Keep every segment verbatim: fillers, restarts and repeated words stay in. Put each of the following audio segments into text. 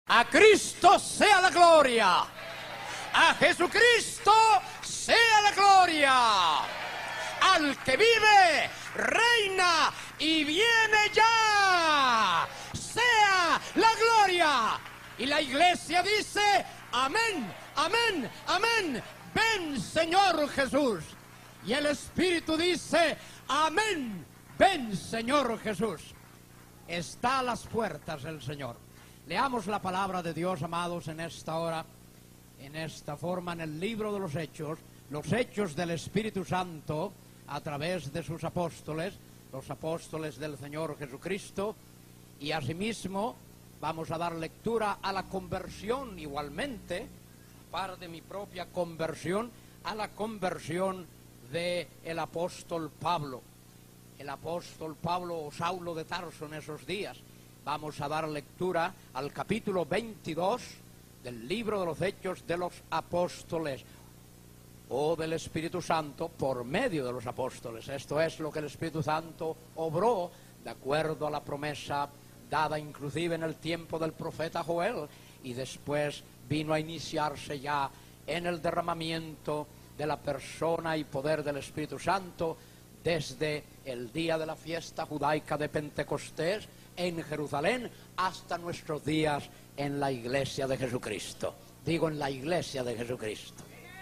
A Cristo sea la gloria. A Jesucristo sea la gloria. Al que vive, reina y viene ya, sea la gloria. Y la iglesia dice: amén, amén, amén. Ven, Señor Jesús. Y el Espíritu dice: amén, ven, Señor Jesús. Está a las puertas el Señor. Leamos la palabra de Dios, amados, en esta hora, en esta forma, en el libro de los Hechos, los Hechos del Espíritu Santo, a través de sus apóstoles, los apóstoles del Señor Jesucristo, y asimismo vamos a dar lectura a la conversión igualmente, aparte de mi propia conversión, a la conversión del apóstol Pablo. El apóstol Pablo o Saulo de Tarso en esos días. Vamos a dar lectura al capítulo veintidós del libro de los Hechos de los Apóstoles, o del Espíritu Santo por medio de los apóstoles. Esto es lo que el Espíritu Santo obró de acuerdo a la promesa dada inclusive en el tiempo del profeta Joel, y después vino a iniciarse ya en el derramamiento de la persona y poder del Espíritu Santo desde el día de la fiesta judaica de Pentecostés en Jerusalén hasta nuestros días en la iglesia de Jesucristo. Digo, en la iglesia de Jesucristo.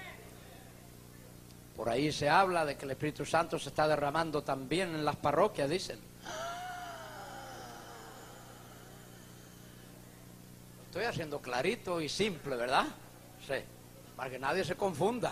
Por ahí se habla de que el Espíritu Santo se está derramando también en las parroquias, dicen. Lo estoy haciendo clarito y simple, ¿verdad? Sí, para que nadie se confunda.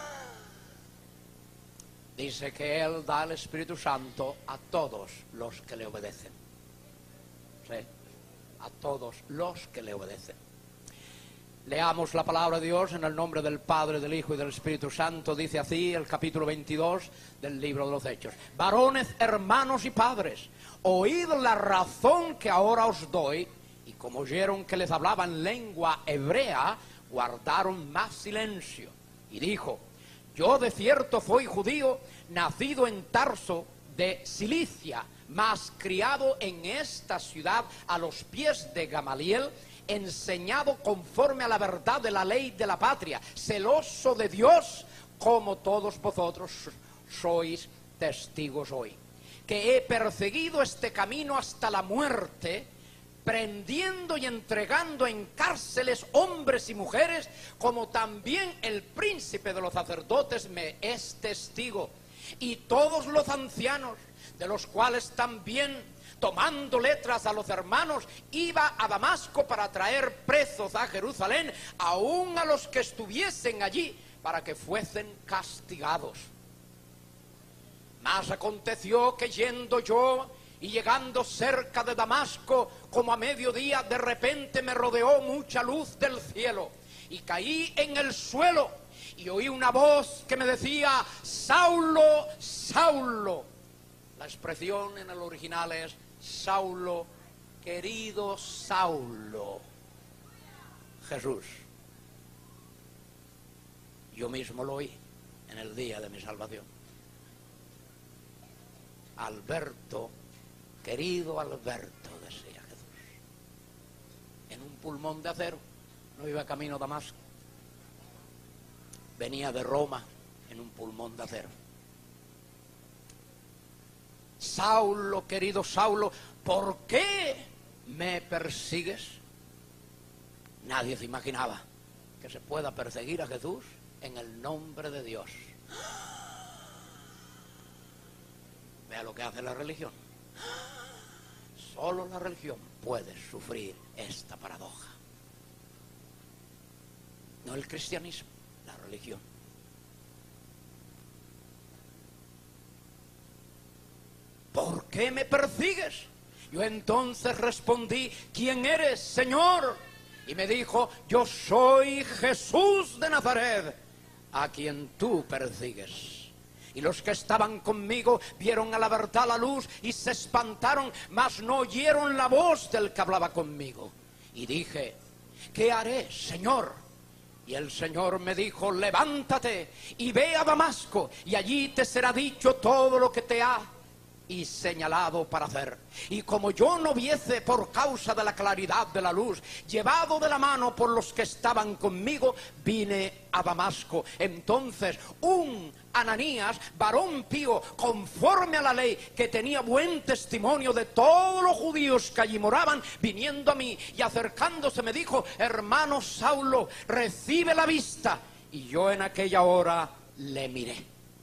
Dice que Él da el Espíritu Santo a todos los que le obedecen. Sí, a todos los que le obedecen. Leamos la palabra de Dios en el nombre del Padre, del Hijo y del Espíritu Santo. Dice así el capítulo veintidós del libro de los Hechos. Varones, hermanos y padres, oíd la razón que ahora os doy. Y como oyeron que les hablaba en lengua hebrea, guardaron más silencio. Y dijo: yo de cierto soy judío, nacido en Tarso de Cilicia, mas criado en esta ciudad a los pies de Gamaliel, enseñado conforme a la verdad de la ley de la patria, celoso de Dios, como todos vosotros sois testigos hoy. Que he perseguido este camino hasta la muerte, prendiendo y entregando en cárceles hombres y mujeres, como también el príncipe de los sacerdotes me es testigo, y todos los ancianos, de los cuales también, tomando letras a los hermanos, iba a Damasco para traer presos a Jerusalén, aun a los que estuviesen allí, para que fuesen castigados. Mas aconteció que yendo yo y llegando cerca de Damasco, como a mediodía, de repente me rodeó mucha luz del cielo, y caí en el suelo, y oí una voz que me decía: Saulo, Saulo. La expresión en el original es: Saulo, querido Saulo. Jesús. Yo mismo lo oí en el día de mi salvación. Alberto, querido Alberto, decía Jesús. En un pulmón de acero. No iba camino a Damasco. Venía de Roma en un pulmón de acero. Saulo, querido Saulo, ¿por qué me persigues? Nadie se imaginaba que se pueda perseguir a Jesús en el nombre de Dios. Vea lo que hace la religión. Solo la religión puede sufrir esta paradoja. No el cristianismo, la religión. ¿Por qué me persigues? Yo entonces respondí: ¿quién eres, Señor? Y me dijo: yo soy Jesús de Nazaret, a quien tú persigues. Y los que estaban conmigo vieron a la verdad la luz y se espantaron, mas no oyeron la voz del que hablaba conmigo. Y dije: ¿qué haré, Señor? Y el Señor me dijo: levántate y ve a Damasco, y allí te será dicho todo lo que te ha y señalado para hacer. Y como yo no viese por causa de la claridad de la luz, llevado de la mano por los que estaban conmigo, vine a Damasco. Entonces un Ananías, varón pío, conforme a la ley, que tenía buen testimonio de todos los judíos que allí moraban, viniendo a mí y acercándose me dijo: hermano Saulo, recibe la vista. Y yo en aquella hora le miré.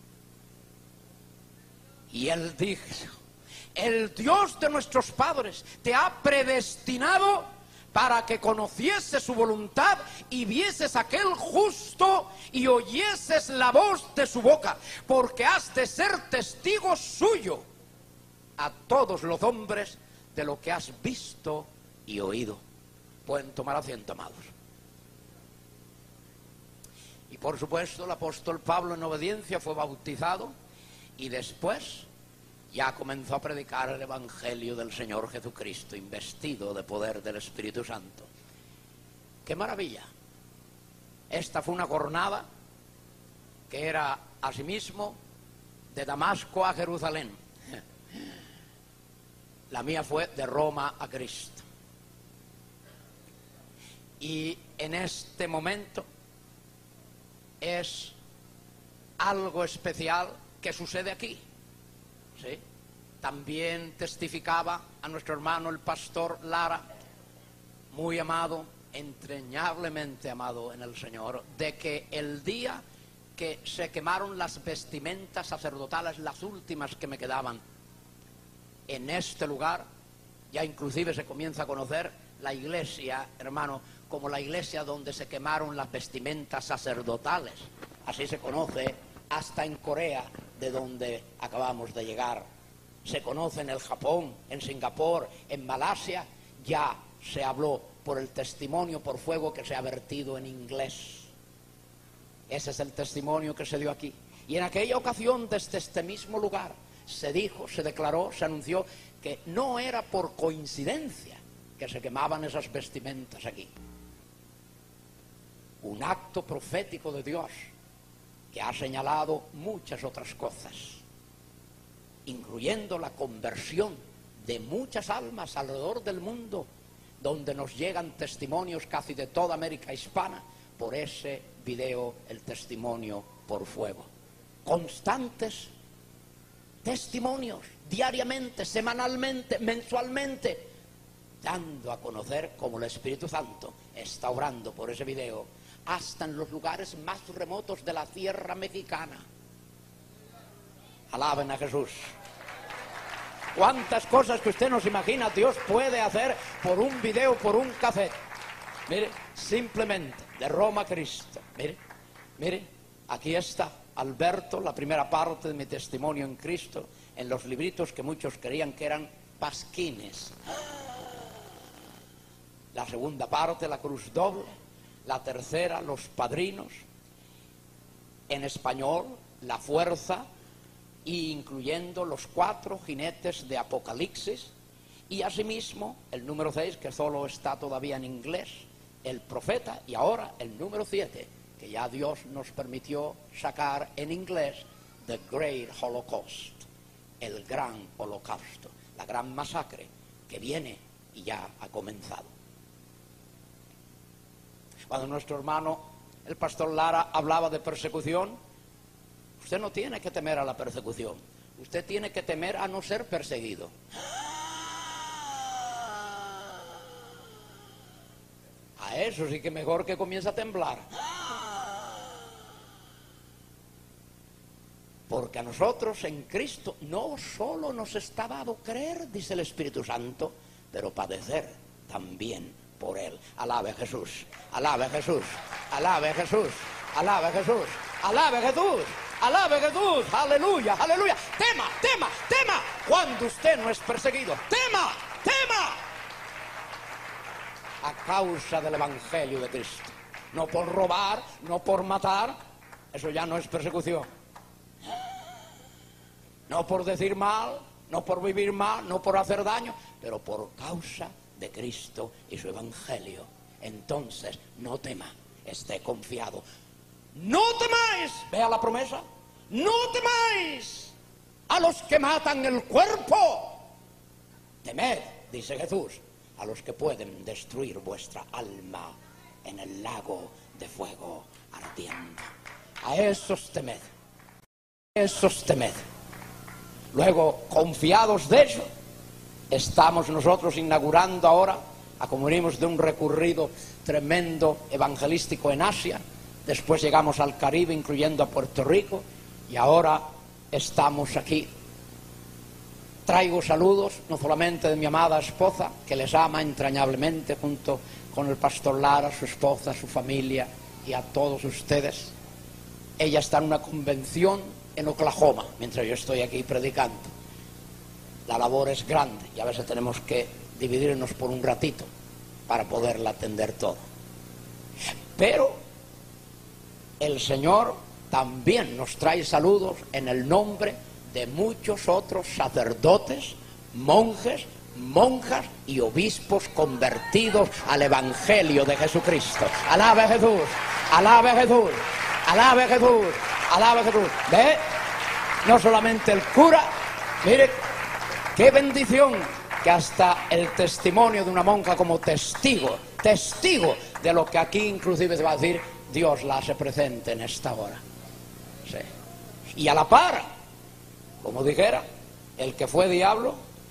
Y él dijo: el Dios de nuestros padres te ha predestinado para que conocieses su voluntad y vieses aquel justo y oyeses la voz de su boca, porque has de ser testigo suyo a todos los hombres de lo que has visto y oído. Pueden tomar asiento, amados. Y por supuesto el apóstol Pablo, en obediencia, fue bautizado y después ya comenzó a predicar el Evangelio del Señor Jesucristo, investido de poder del Espíritu Santo. ¡Qué maravilla! Esta fue una jornada que era asimismo de Damasco a Jerusalén. La mía fue de Roma a Cristo. Y en este momento es algo especial que sucede aquí. ¿Sí? También testificaba a nuestro hermano el pastor Lara, muy amado, entrañablemente amado en el Señor, de que el día que se quemaron las vestimentas sacerdotales, las últimas que me quedaban en este lugar, ya inclusive se comienza a conocer la iglesia, hermano, como la iglesia donde se quemaron las vestimentas sacerdotales. Así se conoce hasta en Corea, de donde acabamos de llegar. Se conoce en el Japón, en Singapur, en Malasia. Ya se habló por el testimonio por fuego que se ha vertido en inglés. Ese es el testimonio que se dio aquí. Y en aquella ocasión, desde este mismo lugar, se dijo, se declaró, se anunció que no era por coincidencia que se quemaban esas vestimentas aquí. Un acto profético de Dios que ha señalado muchas otras cosas, incluyendo la conversión de muchas almas alrededor del mundo, donde nos llegan testimonios casi de toda América hispana por ese video, el testimonio por fuego. Constantes testimonios, diariamente, semanalmente, mensualmente, dando a conocer cómo el Espíritu Santo está obrando por ese video hasta en los lugares más remotos de la tierra mexicana. Alaben a Jesús. Cuántas cosas que usted no se imagina Dios puede hacer por un video, por un cassette. Mire, simplemente de Roma a Cristo. Mire, mire, aquí está Alberto, la primera parte de mi testimonio en Cristo, en los libritos que muchos creían que eran pasquines. La segunda parte, la cruz doble. La tercera, los padrinos. En español, la fuerza, y incluyendo los cuatro jinetes de Apocalipsis. Y asimismo, el número seis, que solo está todavía en inglés, el profeta. Y ahora el número siete, que ya Dios nos permitió sacar en inglés, The Great Holocaust, el gran holocausto, la gran masacre que viene y ya ha comenzado. Cuando nuestro hermano, el pastor Lara, hablaba de persecución, usted no tiene que temer a la persecución. Usted tiene que temer a no ser perseguido. A eso sí que mejor que comience a temblar. Porque a nosotros en Cristo no solo nos está dado creer, dice el Espíritu Santo, pero padecer también por Él. Alabe a Jesús, alabe a Jesús, alabe a Jesús, alabe a Jesús, alabe a Jesús, alabe a Jesús, aleluya, aleluya. Tema, tema, tema, cuando usted no es perseguido, tema, tema, a causa del Evangelio de Cristo. No por robar, no por matar, eso ya no es persecución. No por decir mal, no por vivir mal, no por hacer daño, pero por causa de Cristo y su Evangelio. Entonces, no tema, esté confiado. No temáis, vea la promesa, no temáis, a los que matan el cuerpo. Temed, dice Jesús, a los que pueden destruir vuestra alma en el lago de fuego ardiendo. A esos temed, a esos temed. Luego, confiados de eso, estamos nosotros inaugurando ahora, a como venimos de un recorrido tremendo evangelístico en Asia, después llegamos al Caribe, incluyendo a Puerto Rico, y ahora estamos aquí. Traigo saludos, no solamente de mi amada esposa, que les ama entrañablemente, junto con el pastor Lara, su esposa, su familia, y a todos ustedes. Ella está en una convención en Oklahoma, mientras yo estoy aquí predicando. La labor es grande y a veces tenemos que dividirnos por un ratito para poderla atender todo. Pero el Señor también nos trae saludos en el nombre de muchos otros sacerdotes, monjes, monjas y obispos convertidos al Evangelio de Jesucristo. Alabe a Jesús, alabe a Jesús, alabe a Jesús, alabe a Jesús. ¿Ve? No solamente el cura, mire, qué bendición que hasta el testimonio de una monja como testigo, testigo de lo que aquí inclusive se va a decir, Dios la hace presente en esta hora. Sí. Y a la par, como dijera, el que fue diablo,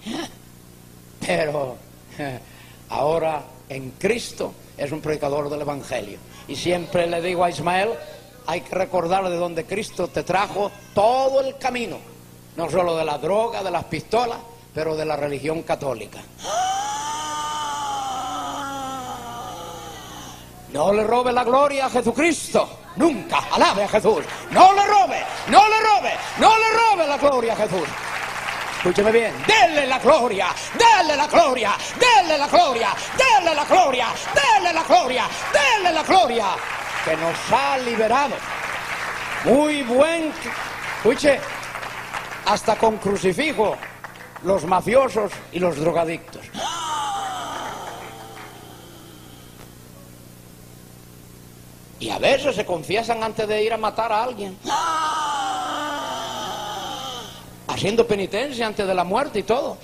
pero ahora en Cristo es un predicador del Evangelio. Y siempre le digo a Ismael, hay que recordar de donde Cristo te trajo todo el camino, no solo de la droga, de las pistolas, pero de la religión católica. No le robe la gloria a Jesucristo, nunca, alabe a Jesús. No le robe, no le robe, no le robe la gloria a Jesús. Escúcheme bien, denle la gloria, denle la gloria, denle la gloria, denle la gloria, denle la gloria, denle la gloria, que nos ha liberado. Muy buen, escuche, hasta con crucifijo, los mafiosos y los drogadictos. Y a veces se confiesan antes de ir a matar a alguien, haciendo penitencia antes de la muerte y todo.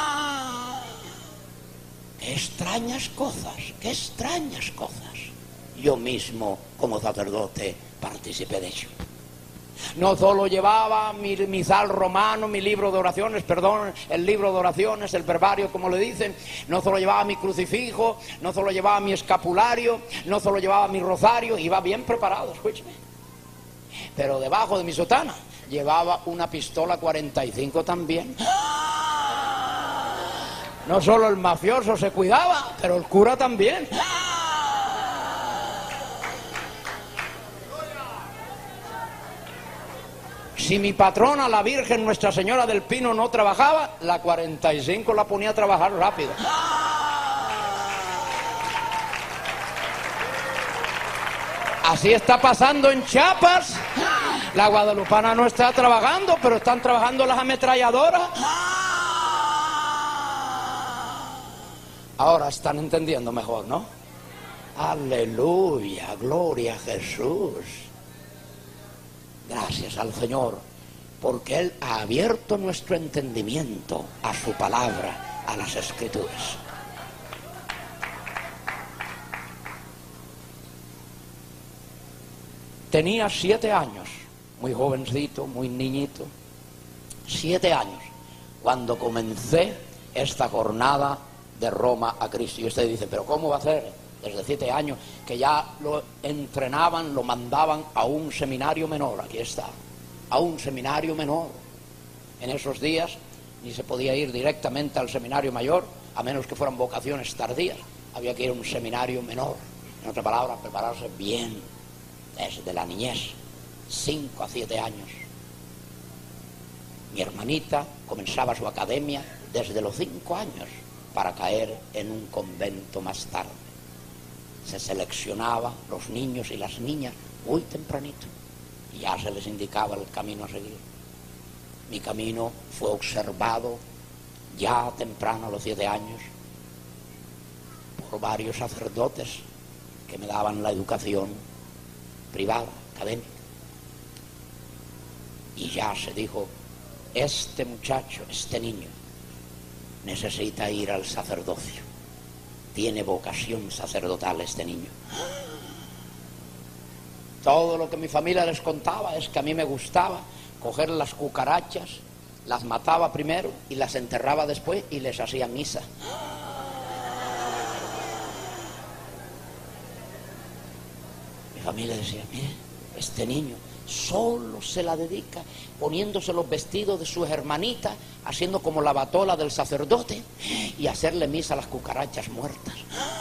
Qué extrañas cosas, qué extrañas cosas. Yo mismo, como sacerdote, participé de ello. No solo llevaba mi misal romano, mi libro de oraciones, perdón, el libro de oraciones, el verbario como le dicen, no solo llevaba mi crucifijo, no solo llevaba mi escapulario, no solo llevaba mi rosario, iba bien preparado, escúcheme. Pero debajo de mi sotana llevaba una pistola cuarenta y cinco también. No solo el mafioso se cuidaba, pero el cura también. Si mi patrona, la Virgen Nuestra Señora del Pino, no trabajaba, la cuarenta y cinco la ponía a trabajar rápido. Así está pasando en Chiapas. La guadalupana no está trabajando, pero están trabajando las ametralladoras. Ahora están entendiendo mejor, ¿no? Aleluya, gloria a Jesús. Gracias al Señor, porque Él ha abierto nuestro entendimiento a su palabra, a las Escrituras. Tenía siete años, muy jovencito, muy niñito, siete años, cuando comencé esta jornada de Roma a Cristo. Y usted dice, ¿pero cómo va a ser? Desde siete años, que ya lo entrenaban, lo mandaban a un seminario menor, aquí está, a un seminario menor. En esos días ni se podía ir directamente al seminario mayor, a menos que fueran vocaciones tardías, había que ir a un seminario menor. En otra palabra, prepararse bien, desde la niñez, cinco a siete años. Mi hermanita comenzaba su academia desde los cinco años, para caer en un convento más tarde. Se seleccionaba los niños y las niñas muy tempranito y ya se les indicaba el camino a seguir. Mi camino fue observado ya temprano, a los siete años, por varios sacerdotes que me daban la educación privada, académica. Y ya se dijo, este muchacho, este niño, necesita ir al sacerdocio. Tiene vocación sacerdotal este niño. Todo lo que mi familia les contaba es que a mí me gustaba coger las cucarachas, las mataba primero y las enterraba después y les hacía misa. Mi familia decía, mire, este niño solo se la dedica poniéndose los vestidos de sus hermanitas, haciendo como la batola del sacerdote y hacerle misa a las cucarachas muertas.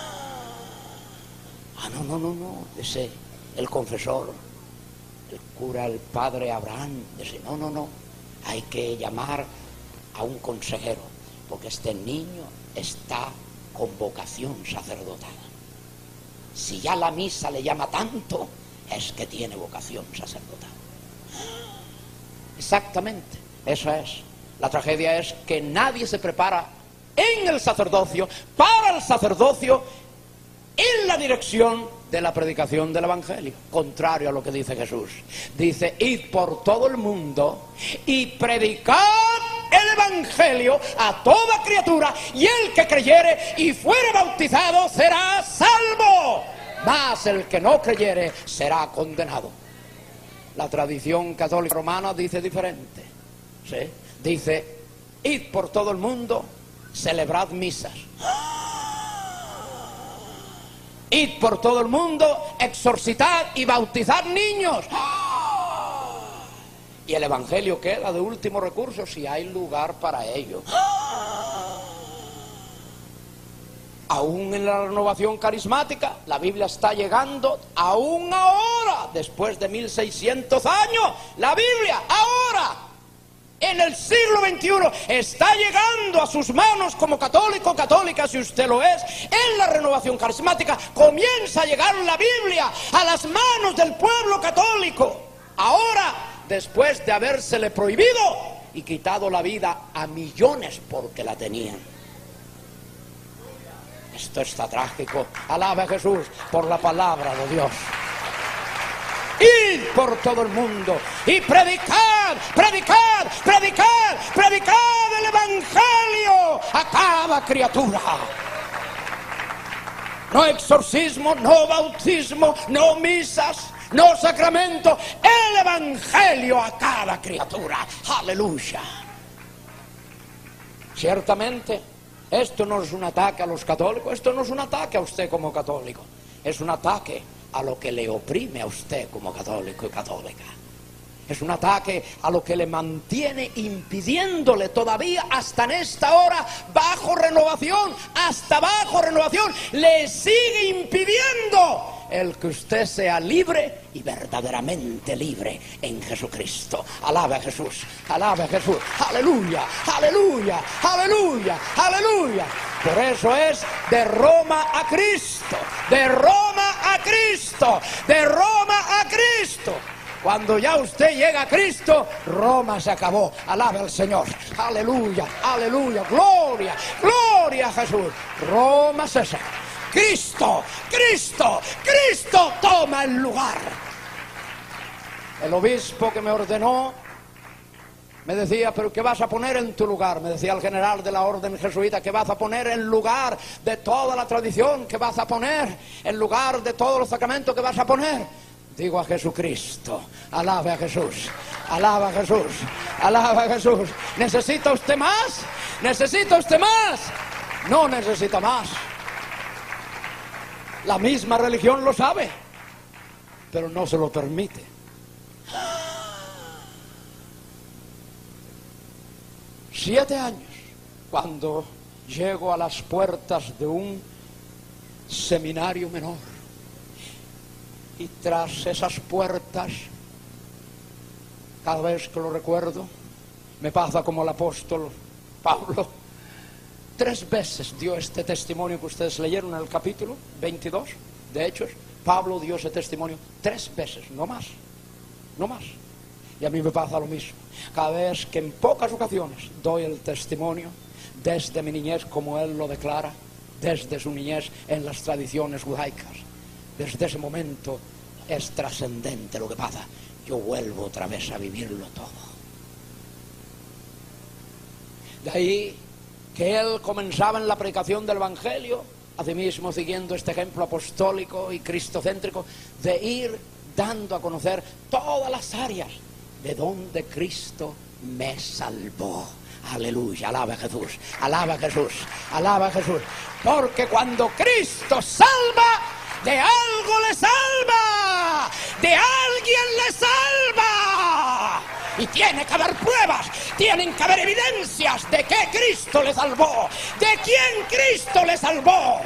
Ah, no, no, no, no, ese, el confesor, el cura, el padre Abraham, dice, no, no, no, hay que llamar a un consejero, porque este niño está con vocación sacerdotal. Si ya la misa le llama tanto, es que tiene vocación sacerdotal. Exactamente, eso es. La tragedia es que nadie se prepara en el sacerdocio, para el sacerdocio, en la dirección de la predicación del Evangelio, contrario a lo que dice Jesús. Dice, id por todo el mundo y predicad el Evangelio a toda criatura, y el que creyere y fuere bautizado será salvo, mas el que no creyere será condenado. La tradición católica romana dice diferente, ¿sí? Dice, id por todo el mundo, celebrad misas. Id por todo el mundo, exorcitad y bautizad niños. Y el Evangelio queda de último recurso si hay lugar para ello. Aún en la renovación carismática, la Biblia está llegando, aún ahora, después de mil seiscientos años, la Biblia ahora, en el siglo veintiuno, está llegando a sus manos como católico, católica, si usted lo es. En la renovación carismática comienza a llegar la Biblia a las manos del pueblo católico. Ahora, después de habérsele prohibido y quitado la vida a millones porque la tenían. Esto está trágico. Alaba a Jesús por la palabra de Dios. Id por todo el mundo y predicad, predicad, predicad, predicad el Evangelio a cada criatura. No exorcismo, no bautismo, no misas, no sacramento, el Evangelio a cada criatura. Aleluya. Ciertamente, esto no es un ataque a los católicos, esto no es un ataque a usted como católico, es un ataque a lo que le oprime a usted como católico y católica. Es un ataque a lo que le mantiene impidiéndole todavía hasta en esta hora, bajo renovación, hasta bajo renovación, le sigue impidiendo el que usted sea libre y verdaderamente libre en Jesucristo. Alabe a Jesús, alabe a Jesús, aleluya, aleluya, aleluya, aleluya. Por eso es de Roma a Cristo, de Roma a Cristo, de Roma a Cristo. Cuando ya usted llega a Cristo, Roma se acabó. Alabe al Señor, aleluya, aleluya, gloria, gloria a Jesús. Roma cesa. Cristo, Cristo, Cristo toma el lugar. El obispo que me ordenó me decía, pero ¿qué vas a poner en tu lugar? Me decía el general de la orden jesuita, ¿qué vas a poner en lugar de toda la tradición? ¿Qué vas a poner en lugar de todos los sacramentos? ¿Qué vas a poner? Digo, a Jesucristo. Alabe a Jesús, alaba a Jesús, alaba a Jesús. ¿Necesita usted más? ¿Necesita usted más? No necesita más. La misma religión lo sabe, pero no se lo permite. Siete años, cuando llego a las puertas de un seminario menor, y tras esas puertas, cada vez que lo recuerdo, me pasa como el apóstol Pablo. Tres veces dio este testimonio que ustedes leyeron en el capítulo veintidós de Hechos. Pablo dio ese testimonio tres veces, no más, no más. Y a mí me pasa lo mismo. Cada vez que en pocas ocasiones doy el testimonio desde mi niñez, como él lo declara, desde su niñez en las tradiciones judaicas, desde ese momento es trascendente lo que pasa. Yo vuelvo otra vez a vivirlo todo. De ahí que él comenzaba en la predicación del Evangelio, asimismo siguiendo este ejemplo apostólico y cristocéntrico, de ir dando a conocer todas las áreas de donde Cristo me salvó. Aleluya, alaba a Jesús, alaba a Jesús, alaba a Jesús. Porque cuando Cristo salva, de algo le salva, de alguien le salva. Y tiene que haber pruebas, tienen que haber evidencias de que Cristo le salvó, de quién Cristo le salvó.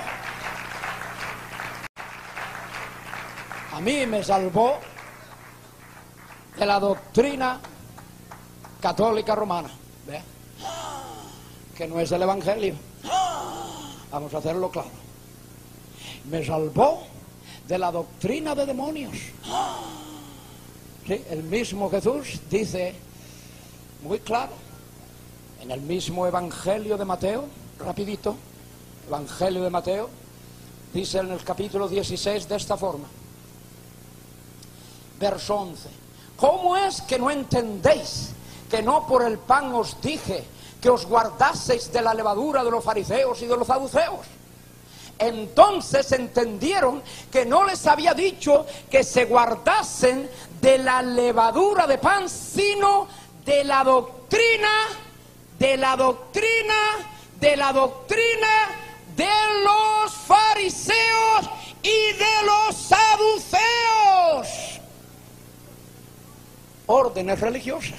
A mí me salvó de la doctrina católica romana, ¿ve? Que no es el Evangelio. Vamos a hacerlo claro. Me salvó de la doctrina de demonios. Sí, el mismo Jesús dice muy claro en el mismo Evangelio de Mateo, rapidito, Evangelio de Mateo, dice en el capítulo dieciséis de esta forma, verso once: ¿cómo es que no entendéis que no por el pan os dije que os guardaseis de la levadura de los fariseos y de los saduceos? Entonces entendieron que no les había dicho que se guardasen de la levadura de pan, sino de la doctrina, de la doctrina, de la doctrina de los fariseos y de los saduceos. Órdenes religiosas.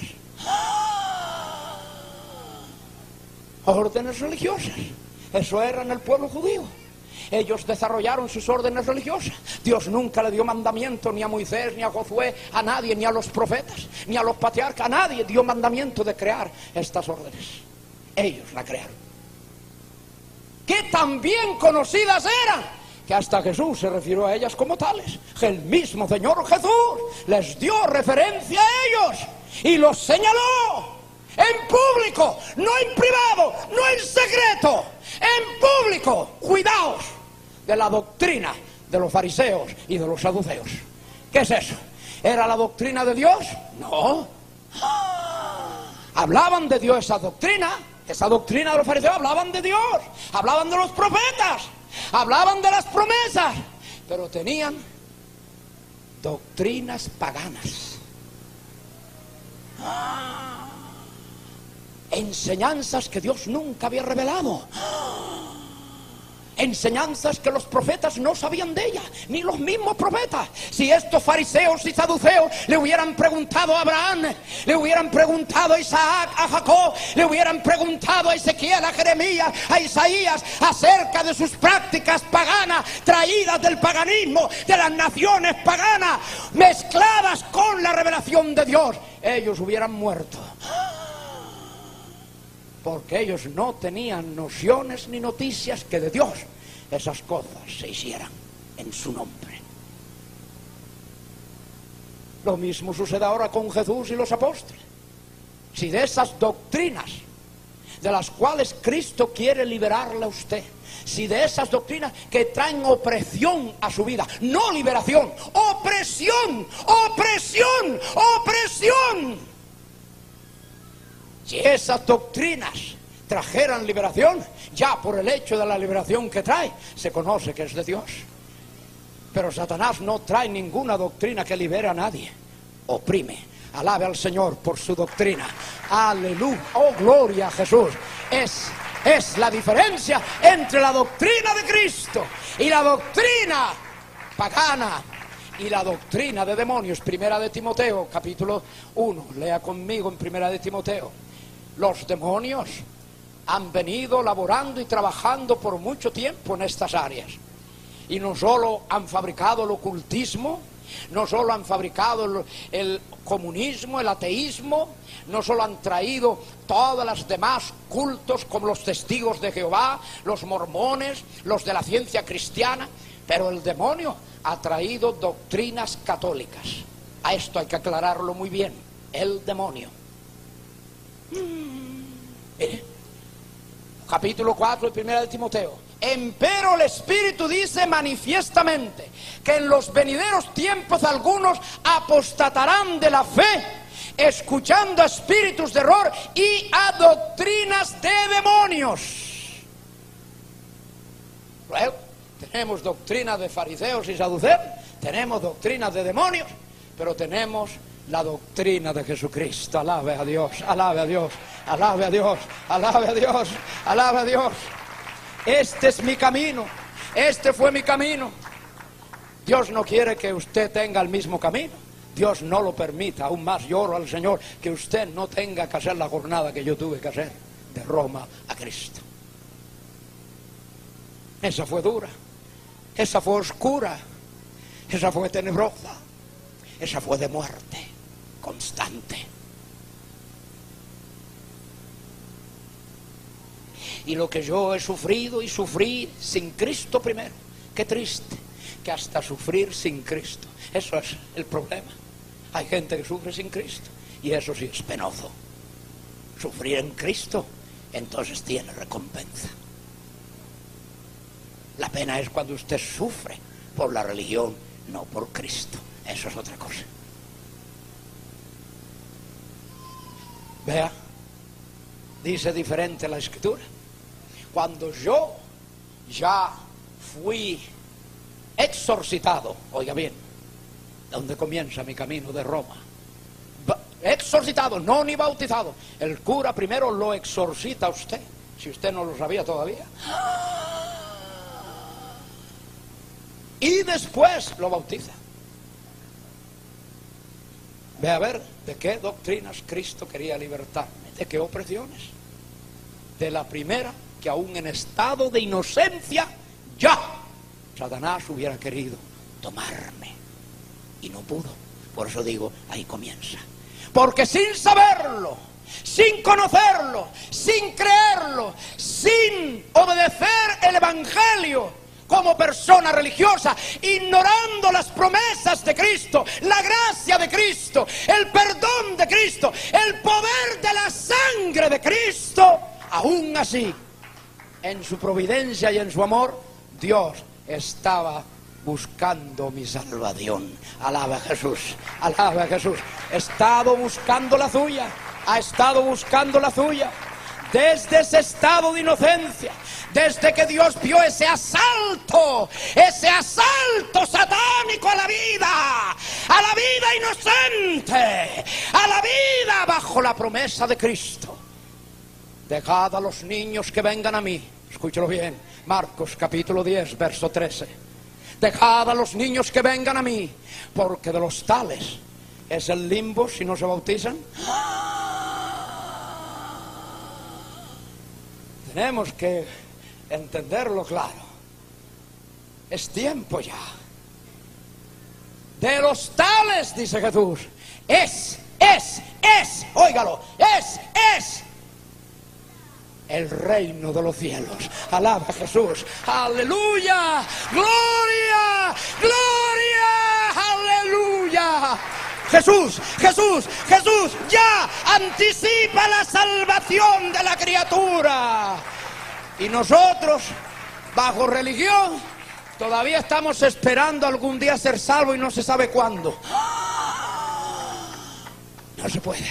Órdenes religiosas. Eso era en el pueblo judío. Ellos desarrollaron sus órdenes religiosas. Dios nunca le dio mandamiento ni a Moisés, ni a Josué, a nadie, ni a los profetas, ni a los patriarcas, a nadie dio mandamiento de crear estas órdenes. Ellos la crearon. Que tan bien conocidas eran, que hasta Jesús se refirió a ellas como tales. El mismo Señor Jesús les dio referencia a ellos y los señaló en público, no en privado, no en secreto, en público. Cuidaos de la doctrina de los fariseos y de los saduceos. ¿Qué es eso? ¿Era la doctrina de Dios? No. Hablaban de Dios esa doctrina. Esa doctrina de los fariseos hablaban de Dios, hablaban de los profetas, hablaban de las promesas, pero tenían doctrinas paganas. Enseñanzas que Dios nunca había revelado. Enseñanzas que los profetas no sabían de ellas, ni los mismos profetas. Si estos fariseos y saduceos le hubieran preguntado a Abraham, le hubieran preguntado a Isaac, a Jacob, le hubieran preguntado a Ezequiel, a Jeremías, a Isaías acerca de sus prácticas paganas traídas del paganismo, de las naciones paganas, mezcladas con la revelación de Dios, ellos hubieran muerto. Porque ellos no tenían nociones ni noticias que de Dios esas cosas se hicieran en su nombre. Lo mismo sucede ahora con Jesús y los apóstoles. Si de esas doctrinas de las cuales Cristo quiere liberarle a usted, si de esas doctrinas que traen opresión a su vida, no liberación, opresión, opresión, opresión. Si esas doctrinas trajeran liberación, ya por el hecho de la liberación que trae, se conoce que es de Dios. Pero Satanás no trae ninguna doctrina que libere a nadie. Oprime. Alabe al Señor por su doctrina. Aleluya. Oh, gloria a Jesús. Es, es la diferencia entre la doctrina de Cristo y la doctrina pagana y la doctrina de demonios. Primera de Timoteo, capítulo uno. Lea conmigo en Primera de Timoteo. Los demonios han venido laborando y trabajando por mucho tiempo en estas áreas. Y no solo han fabricado el ocultismo, no solo han fabricado el, el comunismo, el ateísmo, no solo han traído todas las demás cultos como los testigos de Jehová, los mormones, los de la ciencia cristiana, pero el demonio ha traído doctrinas católicas. A esto hay que aclararlo muy bien. El demonio. Mire, capítulo cuatro de Primera de Timoteo. Empero el Espíritu dice manifiestamente que en los venideros tiempos algunos apostatarán de la fe, escuchando a espíritus de error y a doctrinas de demonios. Luego, tenemos doctrina de fariseos y saduceos, tenemos doctrina de demonios, pero tenemos la doctrina de Jesucristo. Alabe a Dios, alabe a Dios, alabe a Dios, alabe a Dios, alabe a Dios. Este es mi camino, este fue mi camino. Dios no quiere que usted tenga el mismo camino. Dios no lo permita. Aún más lloro al Señor que usted no tenga que hacer la jornada que yo tuve que hacer de Roma a Cristo. Esa fue dura, esa fue oscura, esa fue tenebrosa, esa fue de muerte constante. Y lo que yo he sufrido y sufrí sin Cristo primero, qué triste, que hasta sufrir sin Cristo, eso es el problema. Hay gente que sufre sin Cristo y eso sí es penoso. Sufrir en Cristo, entonces tiene recompensa. La pena es cuando usted sufre por la religión, no por Cristo. Eso es otra cosa. Vea, dice diferente la Escritura. Cuando yo ya fui exorcitado, oiga bien, ¿dónde comienza mi camino de Roma? Exorcitado, no ni bautizado. El cura primero lo exorcita a usted, si usted no lo sabía todavía. Y después lo bautiza. Ve a ver de qué doctrinas Cristo quería libertarme, de qué opresiones. De la primera, que aún en estado de inocencia ya Satanás hubiera querido tomarme y no pudo. Por eso digo, ahí comienza. Porque sin saberlo, sin conocerlo, sin creerlo, sin obedecer el Evangelio como persona religiosa, ignorando las promesas de Cristo, la gracia de Cristo, el perdón de Cristo, el poder de la sangre de Cristo, aún así, en su providencia y en su amor, Dios estaba buscando mi salvación. Alaba a Jesús, alaba a Jesús. He estado buscando la suya, ha estado buscando la suya. Desde ese estado de inocencia, desde que Dios vio ese asalto, ese asalto satánico a la vida, a la vida inocente, a la vida bajo la promesa de Cristo. Dejad a los niños que vengan a mí. Escúchalo bien, Marcos capítulo diez, verso trece. Dejad a los niños que vengan a mí, porque de los tales es el limbo si no se bautizan. Tenemos que entenderlo claro. Es tiempo ya. De los tales, dice Jesús, es, es, es, óigalo, es, es el reino de los cielos. Alaba a Jesús. Aleluya, gloria, gloria, aleluya. Jesús, Jesús, Jesús ya anticipa la salvación de la criatura. Y nosotros, bajo religión, todavía estamos esperando algún día ser salvos y no se sabe cuándo. No se puede.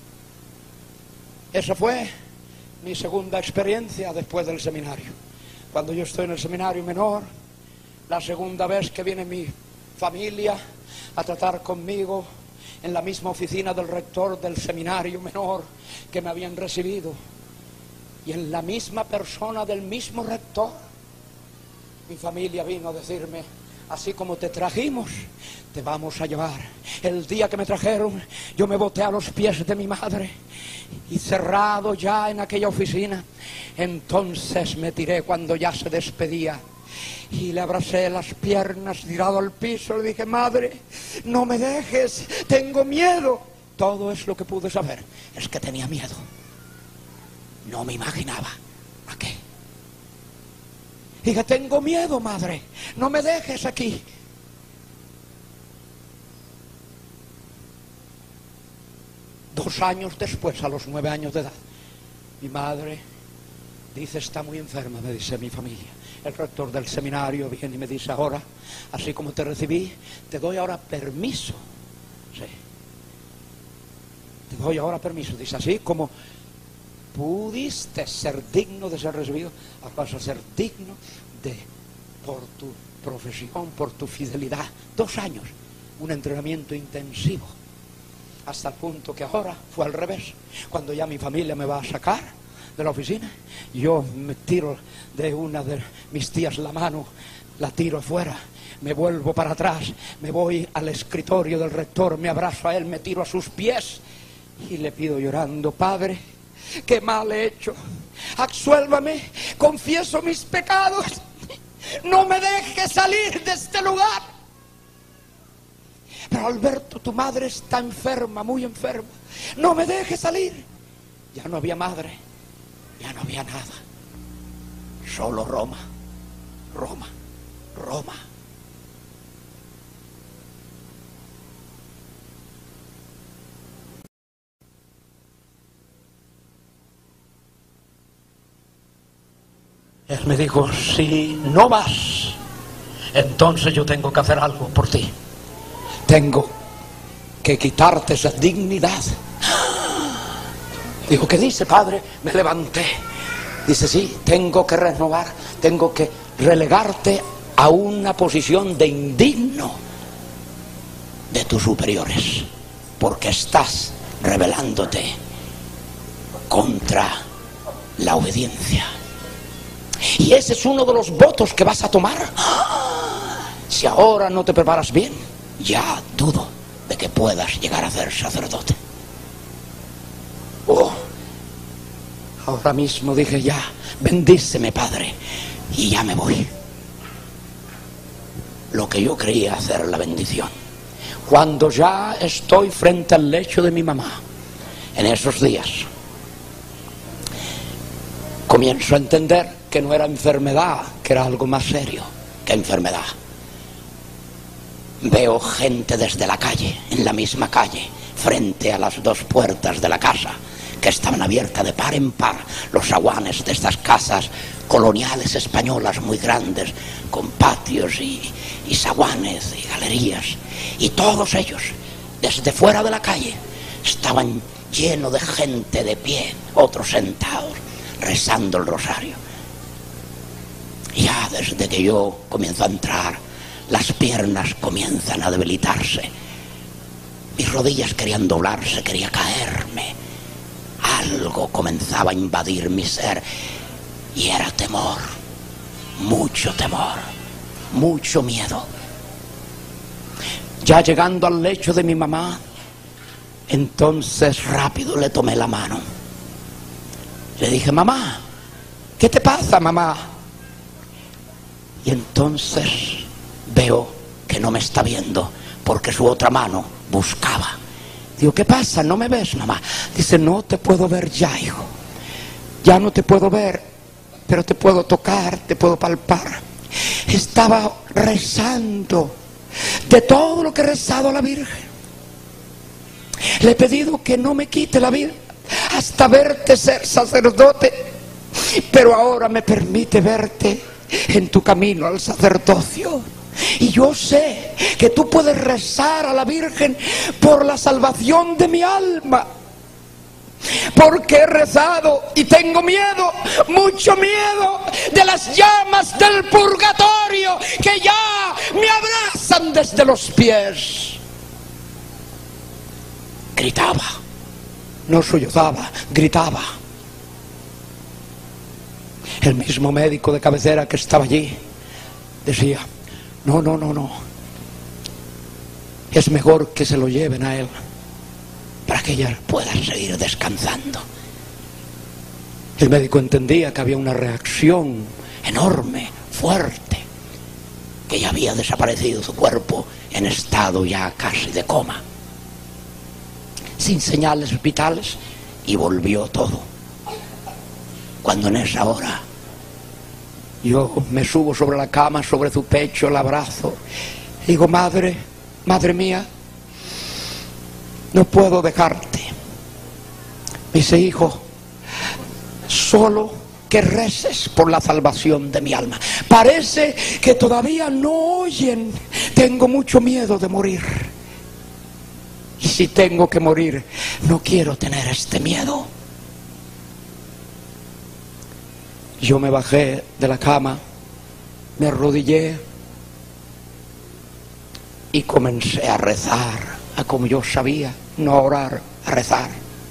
Esa fue mi segunda experiencia después del seminario. Cuando yo estoy en el seminario menor, la segunda vez que viene mi familia a tratar conmigo en la misma oficina del rector del seminario menor que me habían recibido, y en la misma persona del mismo rector, mi familia vino a decirme: así como te trajimos, te vamos a llevar. El día que me trajeron, yo me boté a los pies de mi madre, y cerrado ya en aquella oficina, entonces me tiré cuando ya se despedía, y le abracé las piernas tirado al piso. Le dije: madre, no me dejes, tengo miedo. Todo es lo que pude saber, es que tenía miedo. No me imaginaba a qué. Dije: tengo miedo, madre, no me dejes aquí. Dos años después, a los nueve años de edad, mi madre dice: está muy enferma, me dice mi familia. El rector del seminario viene y me dice: ahora, así como te recibí, te doy ahora permiso, sí, te doy ahora permiso. Dice, así como pudiste ser digno de ser recibido, vas a ser digno de, por tu profesión, por tu fidelidad. Dos años, un entrenamiento intensivo, hasta el punto que ahora fue al revés. Cuando ya mi familia me va a sacar de la oficina, yo me tiro de una de mis tías la mano, la tiro afuera, me vuelvo para atrás, me voy al escritorio del rector, me abrazo a él, me tiro a sus pies y le pido llorando, Padre, qué mal he hecho, absuélvame, confieso mis pecados, no me dejes salir de este lugar. Pero Alberto, tu madre está enferma, muy enferma, no me dejes salir. Ya no había madre, ya no había nada, solo Roma, Roma, Roma. Él me dijo, si no vas, entonces yo tengo que hacer algo por ti. Tengo que quitarte esa dignidad. Dijo, ¿qué dice, padre? Me levanté. Dice, sí, tengo que renovar, tengo que relegarte a una posición de indigno de tus superiores, porque estás rebelándote contra la obediencia. Y ese es uno de los votos que vas a tomar. Si ahora no te preparas bien, ya dudo de que puedas llegar a ser sacerdote. Oh, ahora mismo dije, ya, bendíceme, Padre, y ya me voy. Lo que yo creía hacer la bendición. Cuando ya estoy frente al lecho de mi mamá, en esos días, comienzo a entender que no era enfermedad, que era algo más serio que enfermedad. Veo gente desde la calle, en la misma calle, frente a las dos puertas de la casa, que estaban abiertas de par en par, los zaguanes de estas casas coloniales españolas muy grandes, con patios y, y zaguanes y galerías, y todos ellos, desde fuera de la calle, estaban llenos de gente de pie, otros sentados, rezando el rosario. Ya desde que yo comienzo a entrar, las piernas comienzan a debilitarse, mis rodillas querían doblarse, quería caerme, algo comenzaba a invadir mi ser, y era temor, mucho temor, mucho miedo. Ya llegando al lecho de mi mamá, entonces rápido le tomé la mano, le dije, mamá, ¿qué te pasa, mamá? Y entonces veo que no me está viendo, porque su otra mano buscaba. Digo, ¿qué pasa? ¿No me ves, mamá? Dice, no te puedo ver ya, hijo. Ya no te puedo ver, pero te puedo tocar, te puedo palpar. Estaba rezando de todo lo que he rezado a la Virgen. Le he pedido que no me quite la vida hasta verte ser sacerdote, pero ahora me permite verte en tu camino al sacerdocio. Y yo sé que tú puedes rezar a la Virgen por la salvación de mi alma, porque he rezado y tengo miedo, mucho miedo, de las llamas del purgatorio que ya me abrazan desde los pies. Gritaba, no sollozaba, gritaba. El mismo médico de cabecera que estaba allí decía, no, no, no, no, es mejor que se lo lleven a él para que ella pueda seguir descansando. El médico entendía que había una reacción enorme, fuerte, que ya había desaparecido su cuerpo en estado ya casi de coma, sin señales vitales, y volvió todo. Cuando en esa hora yo me subo sobre la cama, sobre su pecho, la abrazo, digo, madre, madre mía, no puedo dejarte. Me dice, hijo, solo que reces por la salvación de mi alma. Parece que todavía no oyen, tengo mucho miedo de morir. Y si tengo que morir, no quiero tener este miedo. Yo me bajé de la cama, me arrodillé y comencé a rezar, a como yo sabía, no a orar, a rezar.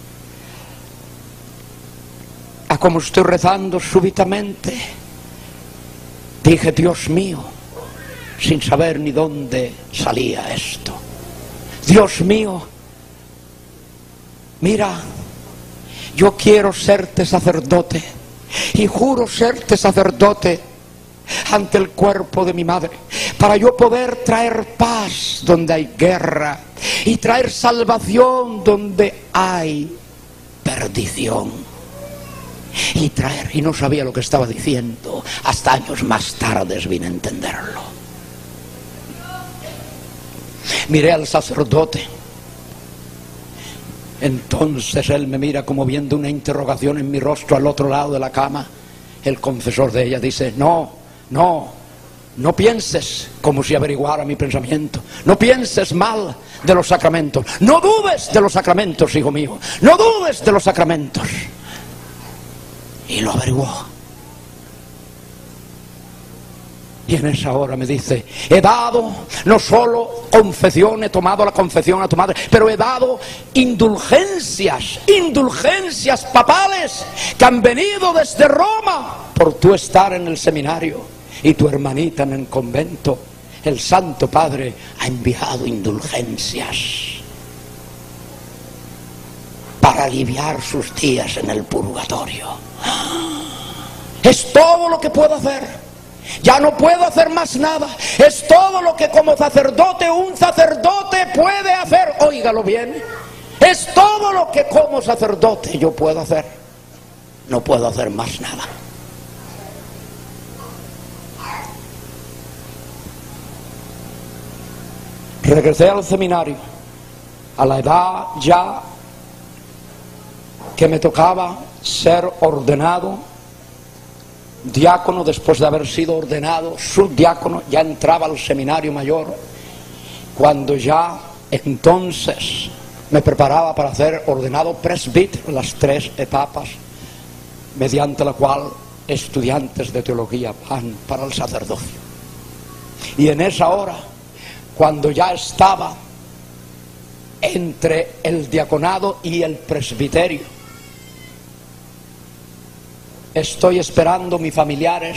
A como estoy rezando súbitamente, dije, Dios mío, sin saber ni dónde salía esto. Dios mío, mira, yo quiero serte sacerdote y juro serte sacerdote ante el cuerpo de mi madre, para yo poder traer paz donde hay guerra y traer salvación donde hay perdición. Y traer, y no sabía lo que estaba diciendo, hasta años más tarde vine a entenderlo. Miré al sacerdote. Entonces él me mira como viendo una interrogación en mi rostro al otro lado de la cama. El confesor de ella dice, no, no, no pienses, como si averiguara mi pensamiento. No pienses mal de los sacramentos. No dudes de los sacramentos, hijo mío. No dudes de los sacramentos. Y lo averiguó. Y en esa hora me dice, he dado no solo confesión, he tomado la confesión a tu madre, pero he dado indulgencias, indulgencias papales que han venido desde Roma por tú estar en el seminario y tu hermanita en el convento. El Santo Padre ha enviado indulgencias para aliviar sus días en el purgatorio. Es todo lo que puedo hacer. Ya no puedo hacer más nada. Es todo lo que como sacerdote, un sacerdote puede hacer. Óigalo bien. Es todo lo que como sacerdote yo puedo hacer. No puedo hacer más nada. Regresé al seminario a la edad ya que me tocaba ser ordenado diácono. Después de haber sido ordenado subdiácono, ya entraba al seminario mayor, cuando ya entonces me preparaba para ser ordenado presbítero, las tres etapas mediante la cual estudiantes de teología van para el sacerdocio. Y en esa hora, cuando ya estaba entre el diaconado y el presbiterio, estoy esperando mis familiares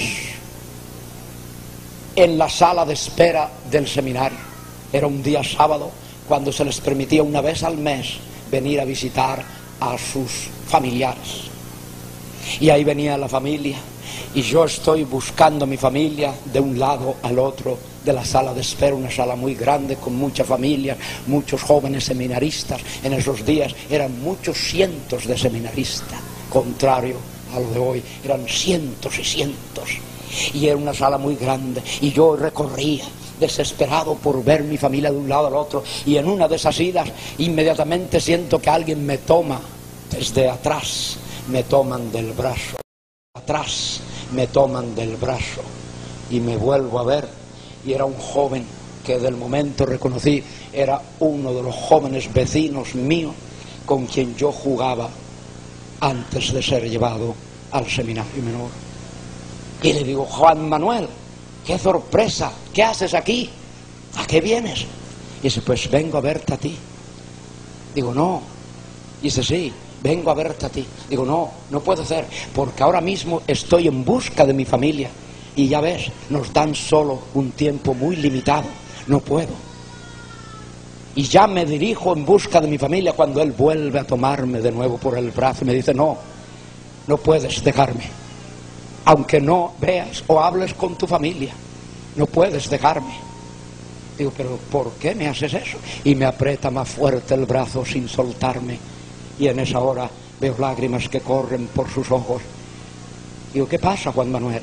en la sala de espera del seminario. Era un día sábado, cuando se les permitía una vez al mes venir a visitar a sus familiares. Y ahí venía la familia, y yo estoy buscando a mi familia de un lado al otro de la sala de espera, una sala muy grande con mucha familia, muchos jóvenes seminaristas. En esos días eran muchos cientos de seminaristas, contrario a lo de hoy, eran cientos y cientos, y era una sala muy grande, y yo recorría desesperado por ver mi familia de un lado al otro, y en una de esas idas inmediatamente siento que alguien me toma desde atrás, me toman del brazo, atrás me toman del brazo, y me vuelvo a ver, y era un joven que del momento reconocí, era uno de los jóvenes vecinos míos con quien yo jugaba antes de ser llevado al seminario menor. Y le digo, Juan Manuel, qué sorpresa, ¿qué haces aquí? ¿A qué vienes? Y dice, pues vengo a verte a ti. Digo, no. Dice, sí, vengo a verte a ti. Digo, no, no puedo ser, porque ahora mismo estoy en busca de mi familia, y ya ves, nos dan solo un tiempo muy limitado, no puedo. Y ya me dirijo en busca de mi familia cuando él vuelve a tomarme de nuevo por el brazo y me dice, no, no puedes dejarme. Aunque no veas o hables con tu familia, no puedes dejarme. Digo, pero ¿por qué me haces eso? Y me aprieta más fuerte el brazo sin soltarme. Y en esa hora veo lágrimas que corren por sus ojos. Digo, ¿qué pasa, Juan Manuel?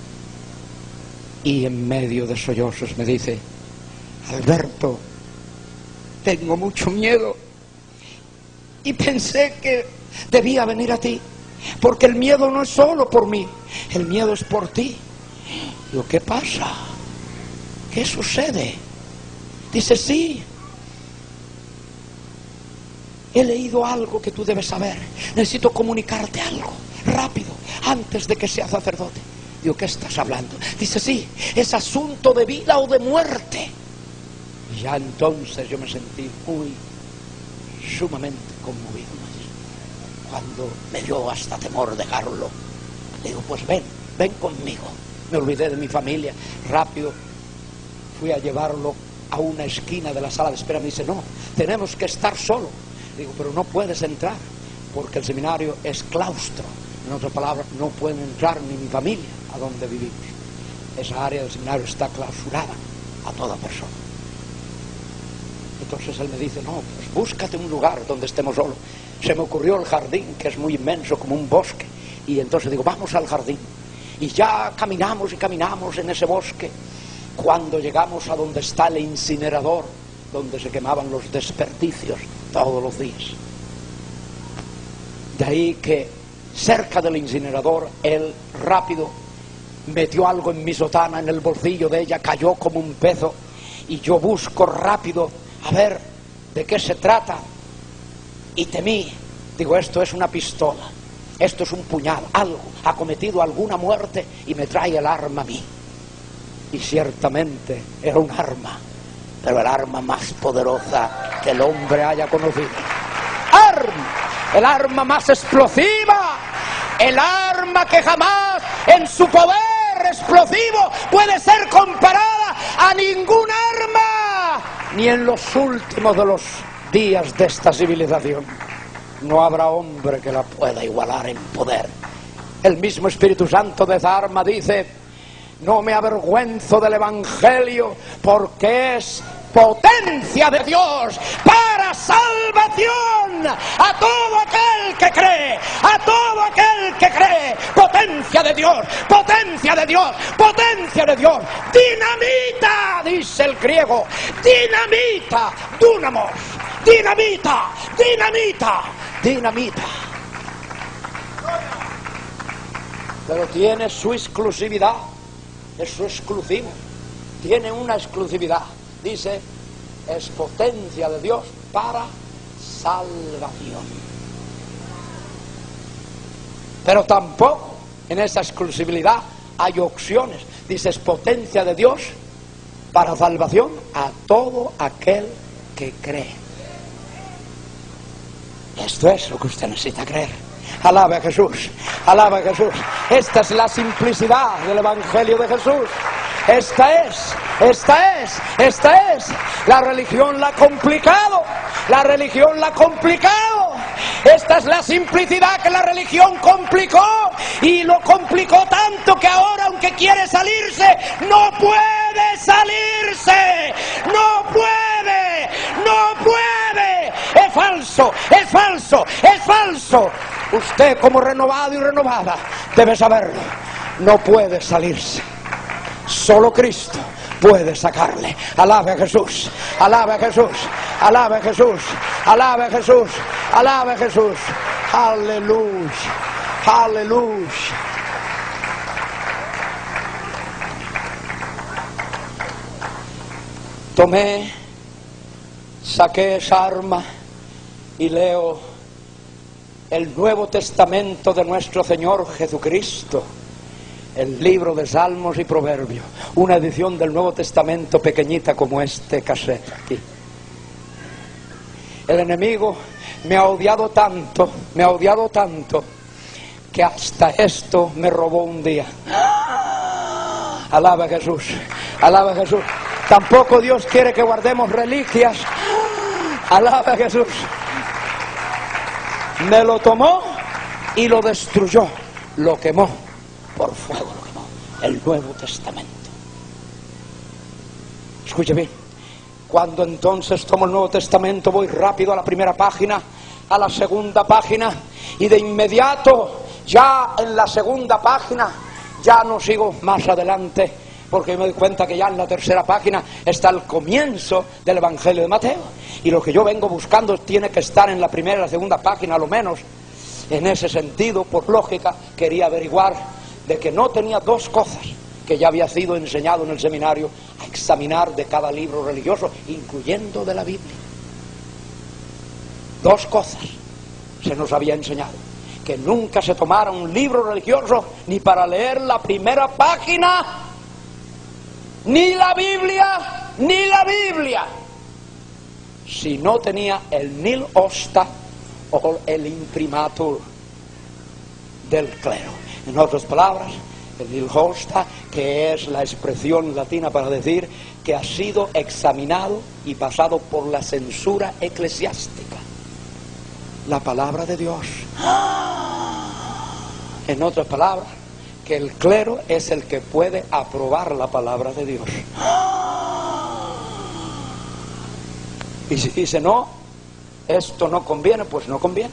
Y en medio de sollozos me dice, Alberto, tengo mucho miedo y pensé que debía venir a ti, porque el miedo no es solo por mí, el miedo es por ti. Digo, ¿qué pasa? ¿Qué sucede? Dice, sí, he leído algo que tú debes saber. Necesito comunicarte algo, rápido, antes de que sea sacerdote. Digo, ¿qué estás hablando? Dice, sí, es asunto de vida o de muerte. Y ya entonces yo me sentí muy, sumamente conmovido, cuando me dio hasta temor dejarlo. Le digo, pues ven, ven conmigo. Me olvidé de mi familia, rápido fui a llevarlo a una esquina de la sala de espera. Me dice, no, tenemos que estar solo. Digo, pero no puedes entrar, porque el seminario es claustro. En otras palabras, no pueden entrar ni mi familia a donde vivimos. Esa área del seminario está clausurada a toda persona. Entonces él me dice, no, pues búscate un lugar donde estemos solos. Se me ocurrió el jardín, que es muy inmenso, como un bosque. Y entonces digo, vamos al jardín. Y ya caminamos y caminamos en ese bosque. Cuando llegamos a donde está el incinerador, donde se quemaban los desperdicios todos los días. De ahí que cerca del incinerador, él rápido metió algo en mi sotana, en el bolsillo de ella, cayó como un peso. Y yo busco rápido a ver de qué se trata. Y temí, digo, esto es una pistola, esto es un puñal, algo, ha cometido alguna muerte y me trae el arma a mí. Y ciertamente era un arma, pero el arma más poderosa que el hombre haya conocido. ¡Arma! El arma más explosiva, el arma que jamás en su poder explosivo puede ser comparada a ningún arma, ni en los últimos de los días de esta civilización. No habrá hombre que la pueda igualar en poder. El mismo Espíritu Santo de esa arma dice, no me avergüenzo del Evangelio, porque es potencia de Dios para salvación a todo aquel que cree, a todo aquel que cree. Potencia de Dios, potencia de Dios, potencia de Dios. Dinamita, dice el griego, dinamita, dunamos, dinamita, dinamita, dinamita. Pero tiene su exclusividad, es su exclusivo, tiene una exclusividad. Dice, es potencia de Dios para salvación. Pero tampoco en esa exclusividad hay opciones. Dice, es potencia de Dios para salvación a todo aquel que cree. Esto es lo que usted necesita creer. Alabe a Jesús, alabe a Jesús. Esta es la simplicidad del Evangelio de Jesús. Esta es, esta es, esta es. La religión la ha complicado, la religión la ha complicado. Esta es la simplicidad que la religión complicó, y lo complicó tanto que ahora, aunque quiere salirse, no puede salirse, no puede, no puede. Es falso, es falso, es falso. Usted, como renovado y renovada, debe saberlo. No puede salirse. Solo Cristo puede sacarle. Alabe a Jesús, alabe a Jesús, alabe a Jesús, alabe a Jesús, alabe a Jesús. Aleluya, aleluya. Tomé, saqué esa arma y leo el Nuevo Testamento de nuestro Señor Jesucristo, el libro de Salmos y Proverbios, una edición del Nuevo Testamento pequeñita como este cassette aquí. El enemigo me ha odiado tanto, me ha odiado tanto, que hasta esto me robó un día. Alaba a Jesús, alaba a Jesús. Tampoco Dios quiere que guardemos reliquias. Alaba a Jesús. Me lo tomó y lo destruyó, lo quemó, por fuego lo quemó. El Nuevo Testamento. Escuche bien, cuando entonces tomo el Nuevo Testamento, voy rápido a la primera página, a la segunda página, y de inmediato, ya en la segunda página, ya no sigo más adelante, porque me doy cuenta que ya en la tercera página está el comienzo del Evangelio de Mateo, y lo que yo vengo buscando tiene que estar en la primera y la segunda página, a lo menos. En ese sentido, por lógica, quería averiguar de que no tenía dos cosas que ya había sido enseñado en el seminario a examinar de cada libro religioso, incluyendo de la Biblia. Dos cosas se nos había enseñado: que nunca se tomara un libro religioso ni para leer la primera página, ni la Biblia, ni la Biblia, si no tenía el nil osta o el imprimatur del clero. En otras palabras, el nil osta, que es la expresión latina para decir que ha sido examinado y pasado por la censura eclesiástica. La palabra de Dios. En otras palabras, que el clero es el que puede aprobar la palabra de Dios. Y si dice no, esto no conviene, pues no conviene.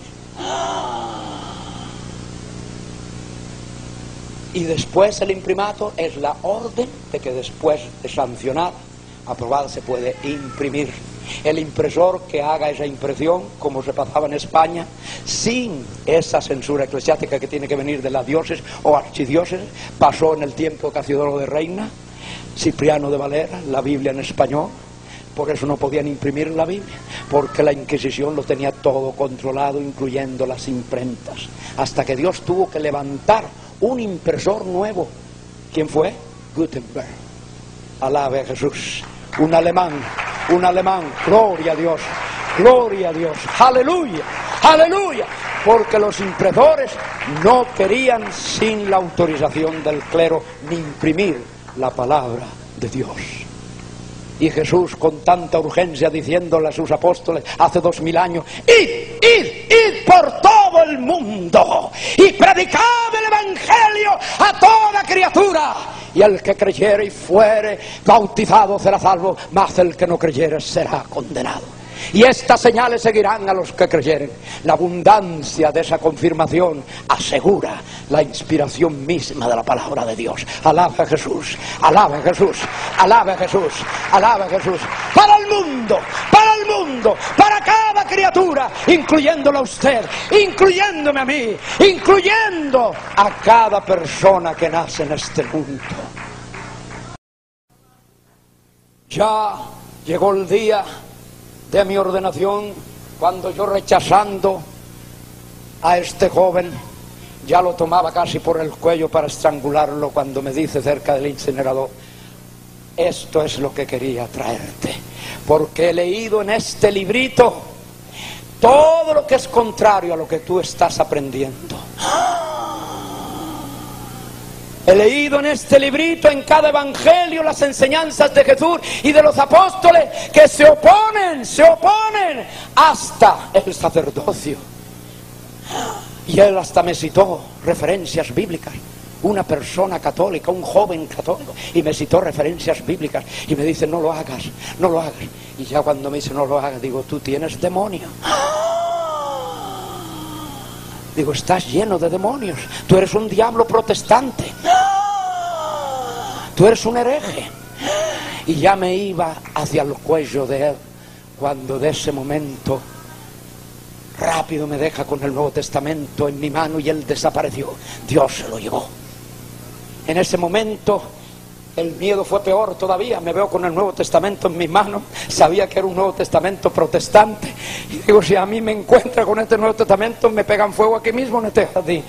Y después el imprimato es la orden de que después de sancionada, aprobada, se puede imprimir. El impresor que haga esa impresión, como se pasaba en España, sin esa censura eclesiástica que tiene que venir de la diócesis o archidiócesis, pasó en el tiempo de Casiodoro de Reina, Cipriano de Valera, la Biblia en español. Por eso no podían imprimir la Biblia, porque la Inquisición lo tenía todo controlado, incluyendo las imprentas, hasta que Dios tuvo que levantar un impresor nuevo. ¿Quién fue? Gutenberg. Alabe a Jesús. Un alemán, un alemán, gloria a Dios, gloria a Dios, aleluya, aleluya, porque los impresores no querían sin la autorización del clero ni imprimir la palabra de Dios. Y Jesús, con tanta urgencia, diciéndole a sus apóstoles hace dos mil años: id, id, id por todo el mundo y predicad el evangelio a toda criatura, y el que creyere y fuere bautizado será salvo, mas el que no creyere será condenado. Y estas señales seguirán a los que creyeren. La abundancia de esa confirmación asegura la inspiración misma de la palabra de Dios. Alaba a Jesús, alaba a Jesús, alaba a Jesús, alaba a Jesús. Para el mundo, para el mundo, para cada criatura, incluyéndolo a usted, incluyéndome a mí, incluyendo a cada persona que nace en este mundo. Ya llegó el día de mi ordenación, cuando yo, rechazando a este joven, ya lo tomaba casi por el cuello para estrangularlo, cuando me dice cerca del incinerador: esto es lo que quería traerte, porque he leído en este librito todo lo que es contrario a lo que tú estás aprendiendo. He leído en este librito, en cada evangelio, las enseñanzas de Jesús y de los apóstoles que se oponen, se oponen hasta el sacerdocio. Y él hasta me citó referencias bíblicas. Una persona católica, un joven católico, y me citó referencias bíblicas y me dice: no lo hagas, no lo hagas. Y ya cuando me dice no lo hagas, digo: tú tienes demonio. Digo: estás lleno de demonios, tú eres un diablo protestante, tú eres un hereje. Y ya me iba hacia el cuello de él, cuando de ese momento rápido me deja con el Nuevo Testamento en mi mano y él desapareció. Dios se lo llevó. En ese momento el miedo fue peor todavía. Me veo con el Nuevo Testamento en mis manos. Sabía que era un Nuevo Testamento protestante. Y digo: si a mí me encuentra con este Nuevo Testamento, me pegan fuego aquí mismo en este jardín.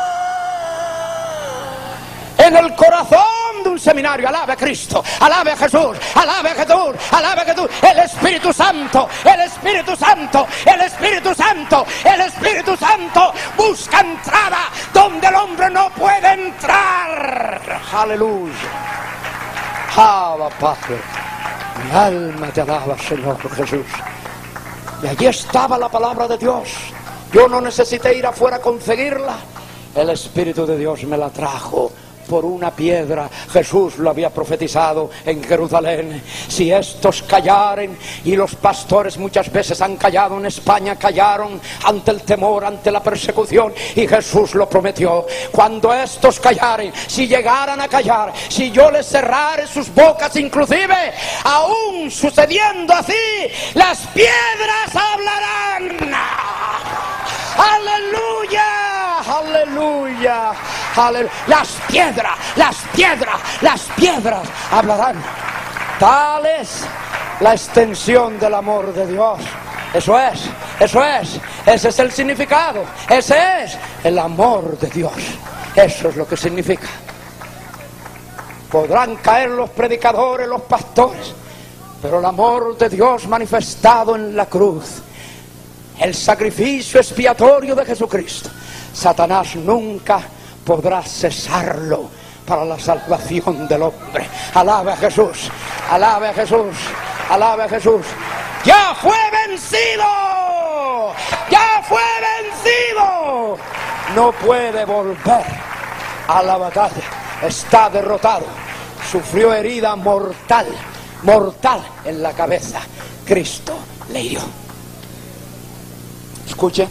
En el corazón de un seminario. Alabe a Cristo, alabe a Jesús, alabe a Jesús, alabe a Jesús. El Espíritu Santo, el Espíritu Santo, el Espíritu Santo, el Espíritu Santo busca entrada donde el hombre no puede entrar. Aleluya. Alaba, Padre, mi alma te alaba, Señor Jesús. Y allí estaba la palabra de Dios. Yo no necesité ir afuera a conseguirla. El Espíritu de Dios me la trajo por una piedra. Jesús lo había profetizado en Jerusalén: si estos callaren, y los pastores muchas veces han callado en España, callaron ante el temor, ante la persecución, y Jesús lo prometió: cuando estos callaren, si llegaran a callar, si yo les cerrare sus bocas, inclusive aún sucediendo así, las piedras hablarán. ¡Aleluya! ¡Aleluya! ¡Aleluya! Las piedras, las piedras, las piedras hablarán. Tal es la extensión del amor de Dios. Eso es, eso es, ese es el significado, ese es el amor de Dios. Eso es lo que significa. Podrán caer los predicadores, los pastores, pero el amor de Dios manifestado en la cruz, el sacrificio expiatorio de Jesucristo, Satanás nunca podrá cesarlo para la salvación del hombre. Alabe a Jesús, alabe a Jesús, alabe a Jesús. ¡Ya fue vencido! ¡Ya fue vencido! No puede volver a la batalla. Está derrotado. Sufrió herida mortal, mortal en la cabeza. Cristo le hirió. Escuche.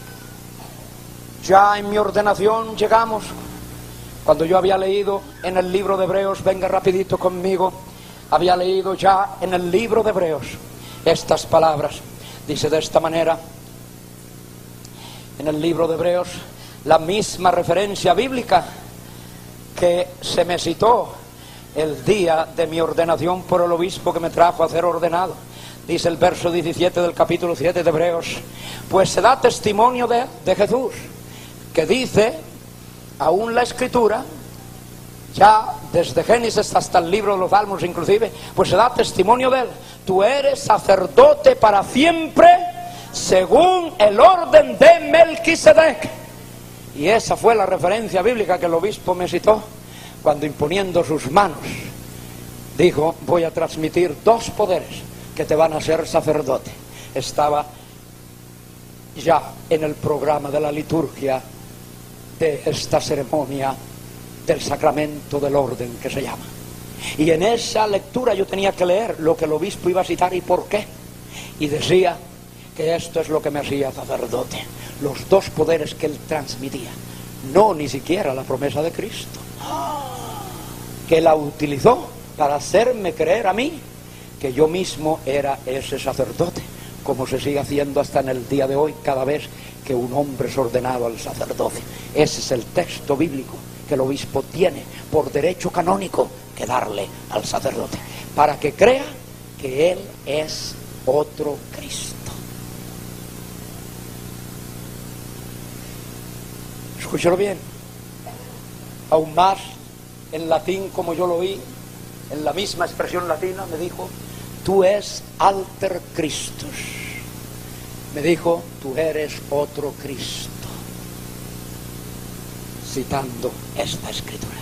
Ya en mi ordenación llegamos. Cuando yo había leído en el libro de Hebreos, venga rapidito conmigo, había leído ya en el libro de Hebreos estas palabras. Dice de esta manera, en el libro de Hebreos, la misma referencia bíblica que se me citó el día de mi ordenación por el obispo que me trajo a ser ordenado. Dice el verso diecisiete del capítulo siete de Hebreos, pues se da testimonio de, de Jesús, que dice, aún la Escritura, ya desde Génesis hasta el libro de los Salmos inclusive, pues se da testimonio de él. Tú eres sacerdote para siempre, según el orden de Melquisedec. Y esa fue la referencia bíblica que el obispo me citó, cuando imponiendo sus manos, dijo, voy a transmitir dos poderes que te van a hacer sacerdote. Estaba ya en el programa de la liturgia de esta ceremonia del sacramento del orden que se llama. Y en esa lectura yo tenía que leer lo que el obispo iba a citar y por qué. Y decía que esto es lo que me hacía sacerdote. Los dos poderes que él transmitía. No ni siquiera la promesa de Cristo, que la utilizó para hacerme creer a mí que yo mismo era ese sacerdote, como se sigue haciendo hasta en el día de hoy cada vez que un hombre es ordenado al sacerdocio. Ese es el texto bíblico que el obispo tiene por derecho canónico que darle al sacerdote, para que crea que él es otro Cristo. Escúchalo bien. Aún más en latín, como yo lo oí, en la misma expresión latina, me dijo, tú es alter Christus. Me dijo, tú eres otro Cristo, citando esta escritura.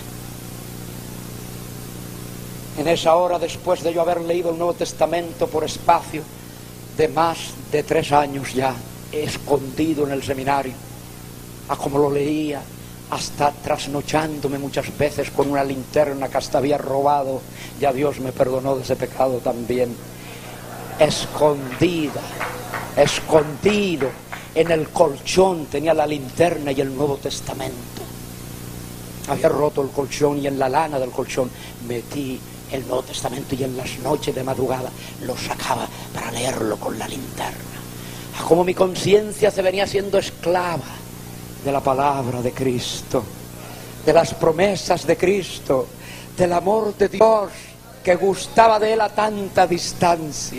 En esa hora, después de yo haber leído el Nuevo Testamento por espacio de más de tres años ya, escondido en el seminario, a como lo leía, hasta trasnochándome muchas veces con una linterna que hasta había robado, ya Dios me perdonó de ese pecado también, escondida, escondido en el colchón tenía la linterna y el Nuevo Testamento. Había roto el colchón y en la lana del colchón metí el Nuevo Testamento y en las noches de madrugada lo sacaba para leerlo con la linterna. A como mi conciencia se venía siendo esclava de la palabra de Cristo, de las promesas de Cristo, del amor de Dios que gustaba de él a tanta distancia.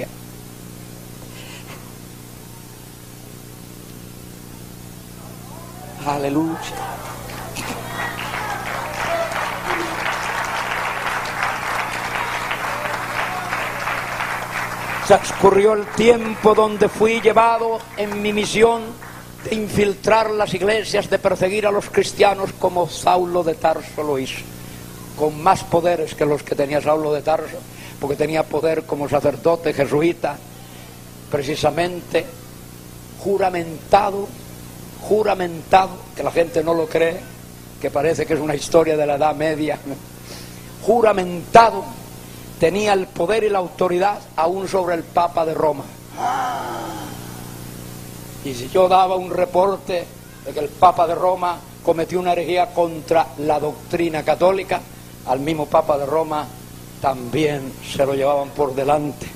Aleluya. Transcurrió el tiempo donde fui llevado en mi misión de infiltrar las iglesias, de perseguir a los cristianos como Saulo de Tarso lo hizo, con más poderes que los que tenía Saulo de Tarso, porque tenía poder como sacerdote jesuita, precisamente juramentado, juramentado, que la gente no lo cree, que parece que es una historia de la Edad Media, juramentado, tenía el poder y la autoridad aún sobre el Papa de Roma. Y si yo daba un reporte de que el Papa de Roma cometió una herejía contra la doctrina católica, al mismo Papa de Roma también se lo llevaban por delante.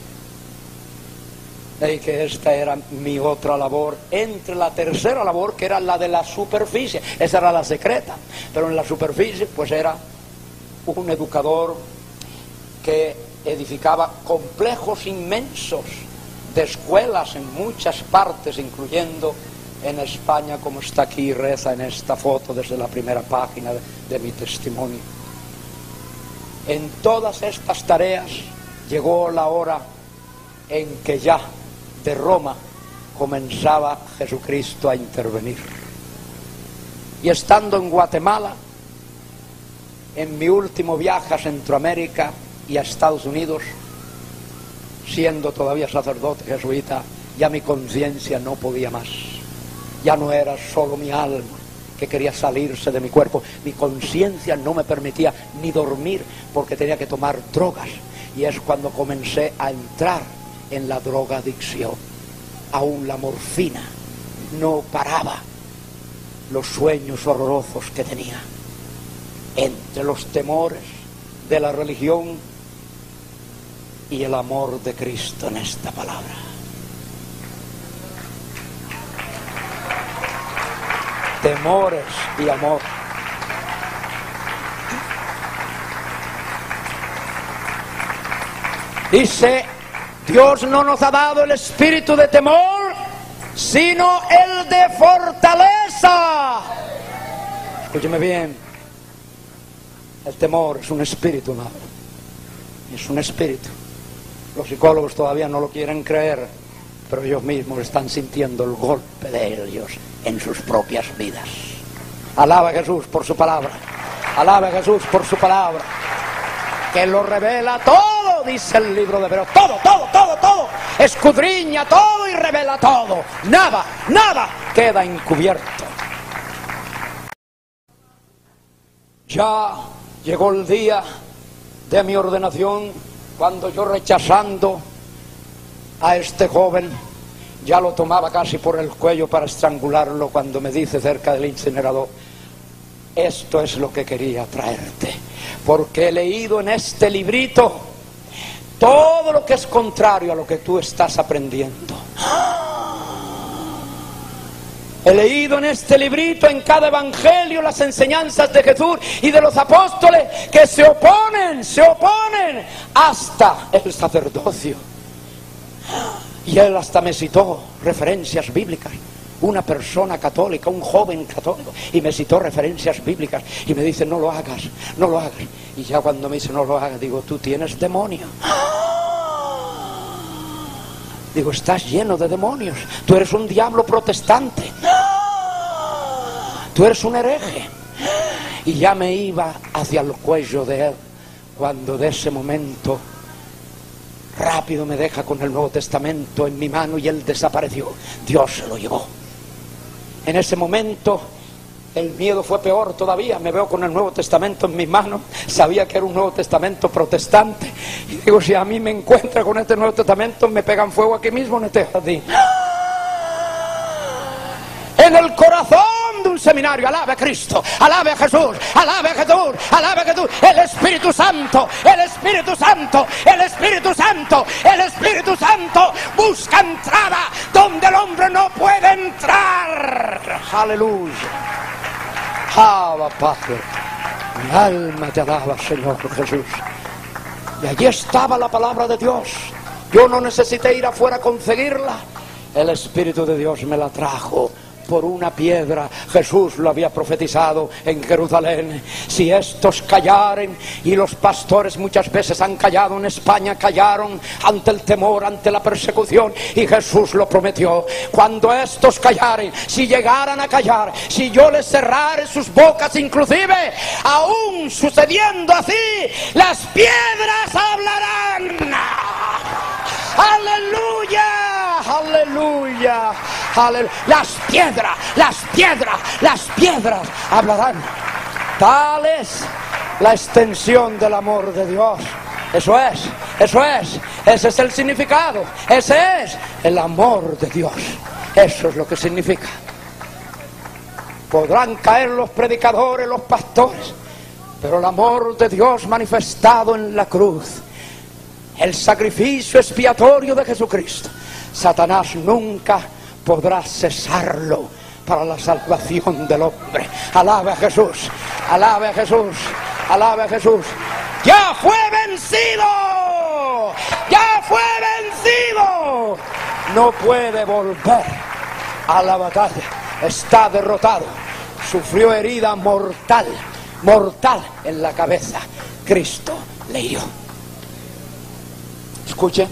Y que esta era mi otra labor, entre la tercera labor, que era la de la superficie. Esa era la secreta, pero en la superficie pues era un educador que edificaba complejos inmensos de escuelas en muchas partes, incluyendo en España, como está aquí y reza en esta foto desde la primera página de, de mi testimonio. En todas estas tareas llegó la hora en que ya de Roma comenzaba Jesucristo a intervenir. Y estando en Guatemala, en mi último viaje a Centroamérica y a Estados Unidos, siendo todavía sacerdote jesuita, ya mi conciencia no podía más. Ya no era solo mi alma que quería salirse de mi cuerpo, mi conciencia no me permitía ni dormir porque tenía que tomar drogas. Y es cuando comencé a entrar en la drogadicción. Aún la morfina no paraba los sueños horrorosos que tenía. Entre los temores de la religión y el amor de Cristo en esta palabra. Temores y amor. Dice, Dios no nos ha dado el espíritu de temor, sino el de fortaleza. Escúcheme bien. El temor es un espíritu, amado. Es un espíritu. Los psicólogos todavía no lo quieren creer, pero ellos mismos están sintiendo el golpe de ellos en sus propias vidas. Alaba a Jesús por su palabra. Alaba a Jesús por su palabra, que lo revela todo, dice el libro de Hebreos. Todo, todo, todo, todo. Escudriña todo y revela todo. Nada, nada queda encubierto. Ya llegó el día de mi ordenación, cuando yo, rechazando a este joven, ya lo tomaba casi por el cuello para estrangularlo, cuando me dice cerca del incinerador: esto es lo que quería traerte, porque he leído en este librito todo lo que es contrario a lo que tú estás aprendiendo. He leído en este librito, en cada evangelio, las enseñanzas de Jesús y de los apóstoles que se oponen, se oponen hasta el sacerdocio. Y él hasta me citó referencias bíblicas. Una persona católica, un joven católico, y me citó referencias bíblicas y me dice: no lo hagas, no lo hagas. Y ya cuando me dice no lo hagas, digo: tú tienes demonio. Digo: estás lleno de demonios, tú eres un diablo protestante, tú eres un hereje. Y ya me iba hacia el cuello de él, cuando de ese momento rápido me deja con el Nuevo Testamento en mi mano y él desapareció. Dios se lo llevó. En ese momento el miedo fue peor todavía. Me veo con el Nuevo Testamento en mis manos. Sabía que era un Nuevo Testamento protestante. Y digo: si a mí me encuentra con este Nuevo Testamento, me pegan fuego aquí mismo en este jardín. En el corazón de un seminario. Alabe a Cristo, alabe a Jesús, alabe a Jesús, alabe a Jesús. El Espíritu Santo, el Espíritu Santo, el Espíritu Santo, el Espíritu Santo busca entrada donde el hombre no puede entrar. Aleluya. Alaba, Padre. Mi alma te alaba, Señor Jesús. Y allí estaba la palabra de Dios. Yo no necesité ir afuera a conseguirla. El Espíritu de Dios me la trajo por una piedra. Jesús lo había profetizado en Jerusalén: si estos callaren, y los pastores muchas veces han callado en España, callaron ante el temor, ante la persecución, y Jesús lo prometió: cuando estos callaren, si llegaran a callar, si yo les cerrare sus bocas, inclusive aún sucediendo así, las piedras hablarán. ¡Aleluya! ¡Aleluya! ¡Aleluya! Las piedras, las piedras, las piedras hablarán. Tal es la extensión del amor de Dios. Eso es, eso es, ese es el significado. Ese es el amor de Dios. Eso es lo que significa. Podrán caer los predicadores, los pastores, pero el amor de Dios manifestado en la cruz, el sacrificio expiatorio de Jesucristo, Satanás nunca podrá cesarlo para la salvación del hombre. Alabe a Jesús, alabe a Jesús, alabe a Jesús. ¡Ya fue vencido! ¡Ya fue vencido! no puede volver a la batalla. Está derrotado. Sufrió herida mortal, mortal en la cabeza. Cristo le hirió. Escuchen,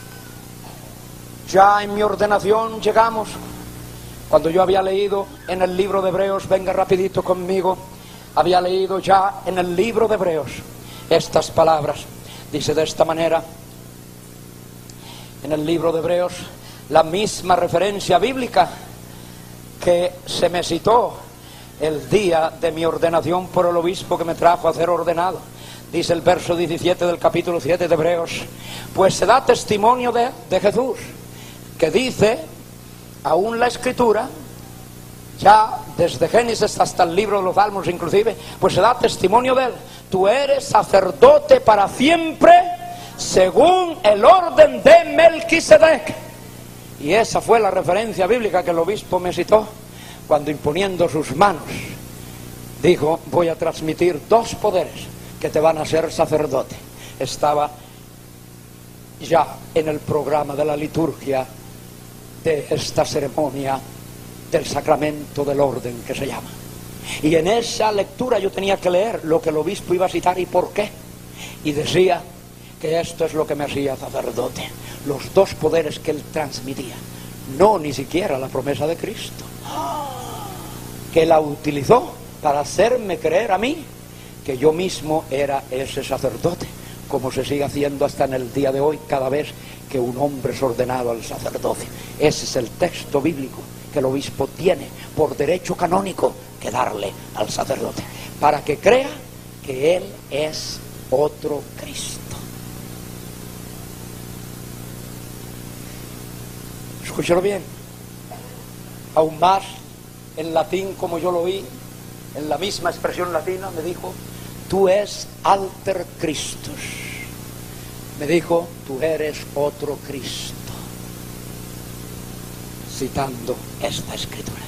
ya en mi ordenación llegamos. Cuando yo había leído en el libro de Hebreos, venga rapidito conmigo, había leído ya en el libro de Hebreos estas palabras. Dice de esta manera, en el libro de Hebreos, la misma referencia bíblica que se me citó el día de mi ordenación por el obispo que me trajo a ser ordenado. Dice el verso diecisiete del capítulo siete de Hebreos: pues se da testimonio de, de Jesús, que dice, aún la Escritura, ya desde Génesis hasta el libro de los Salmos inclusive, pues se da testimonio de él: tú eres sacerdote para siempre, según el orden de Melquisedec. Y esa fue la referencia bíblica que el obispo me citó, cuando imponiendo sus manos dijo: voy a transmitir dos poderes que te van a hacer sacerdote. Estaba ya en el programa de la liturgia de esta ceremonia del sacramento del orden que se llama. Y en esa lectura yo tenía que leer lo que el obispo iba a citar y por qué. Y decía que esto es lo que me hacía sacerdote, los dos poderes que él transmitía, no ni siquiera la promesa de Cristo, que la utilizó para hacerme creer a mí que yo mismo era ese sacerdote, como se sigue haciendo hasta en el día de hoy cada vez que un hombre es ordenado al sacerdocio. Ese es el texto bíblico que el obispo tiene por derecho canónico que darle al sacerdote, para que crea que él es otro Cristo. Escúchalo bien. Aún más en latín, como yo lo oí, en la misma expresión latina, me dijo: tú es alter Christus. Me dijo: tú eres otro Cristo, citando esta escritura.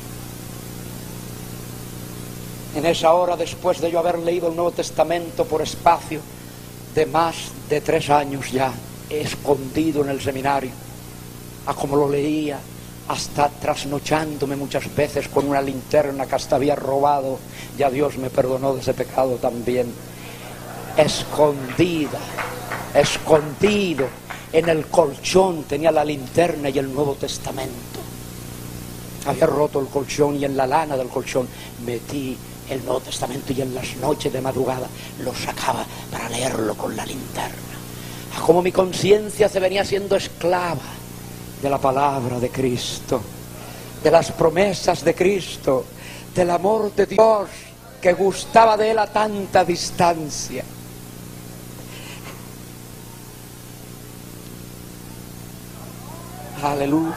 En esa hora, después de yo haber leído el Nuevo Testamento por espacio de más de tres años ya, escondido en el seminario, a como lo leía, hasta trasnochándome muchas veces con una linterna que hasta había robado, ya Dios me perdonó de ese pecado también, escondida, escondido en el colchón tenía la linterna y el Nuevo Testamento. Había roto el colchón y en la lana del colchón metí el Nuevo Testamento, y en las noches de madrugada lo sacaba para leerlo con la linterna. A como mi conciencia se venía siendo esclava de la palabra de Cristo, de las promesas de Cristo, del amor de Dios que gustaba de él a tanta distancia. Aleluya.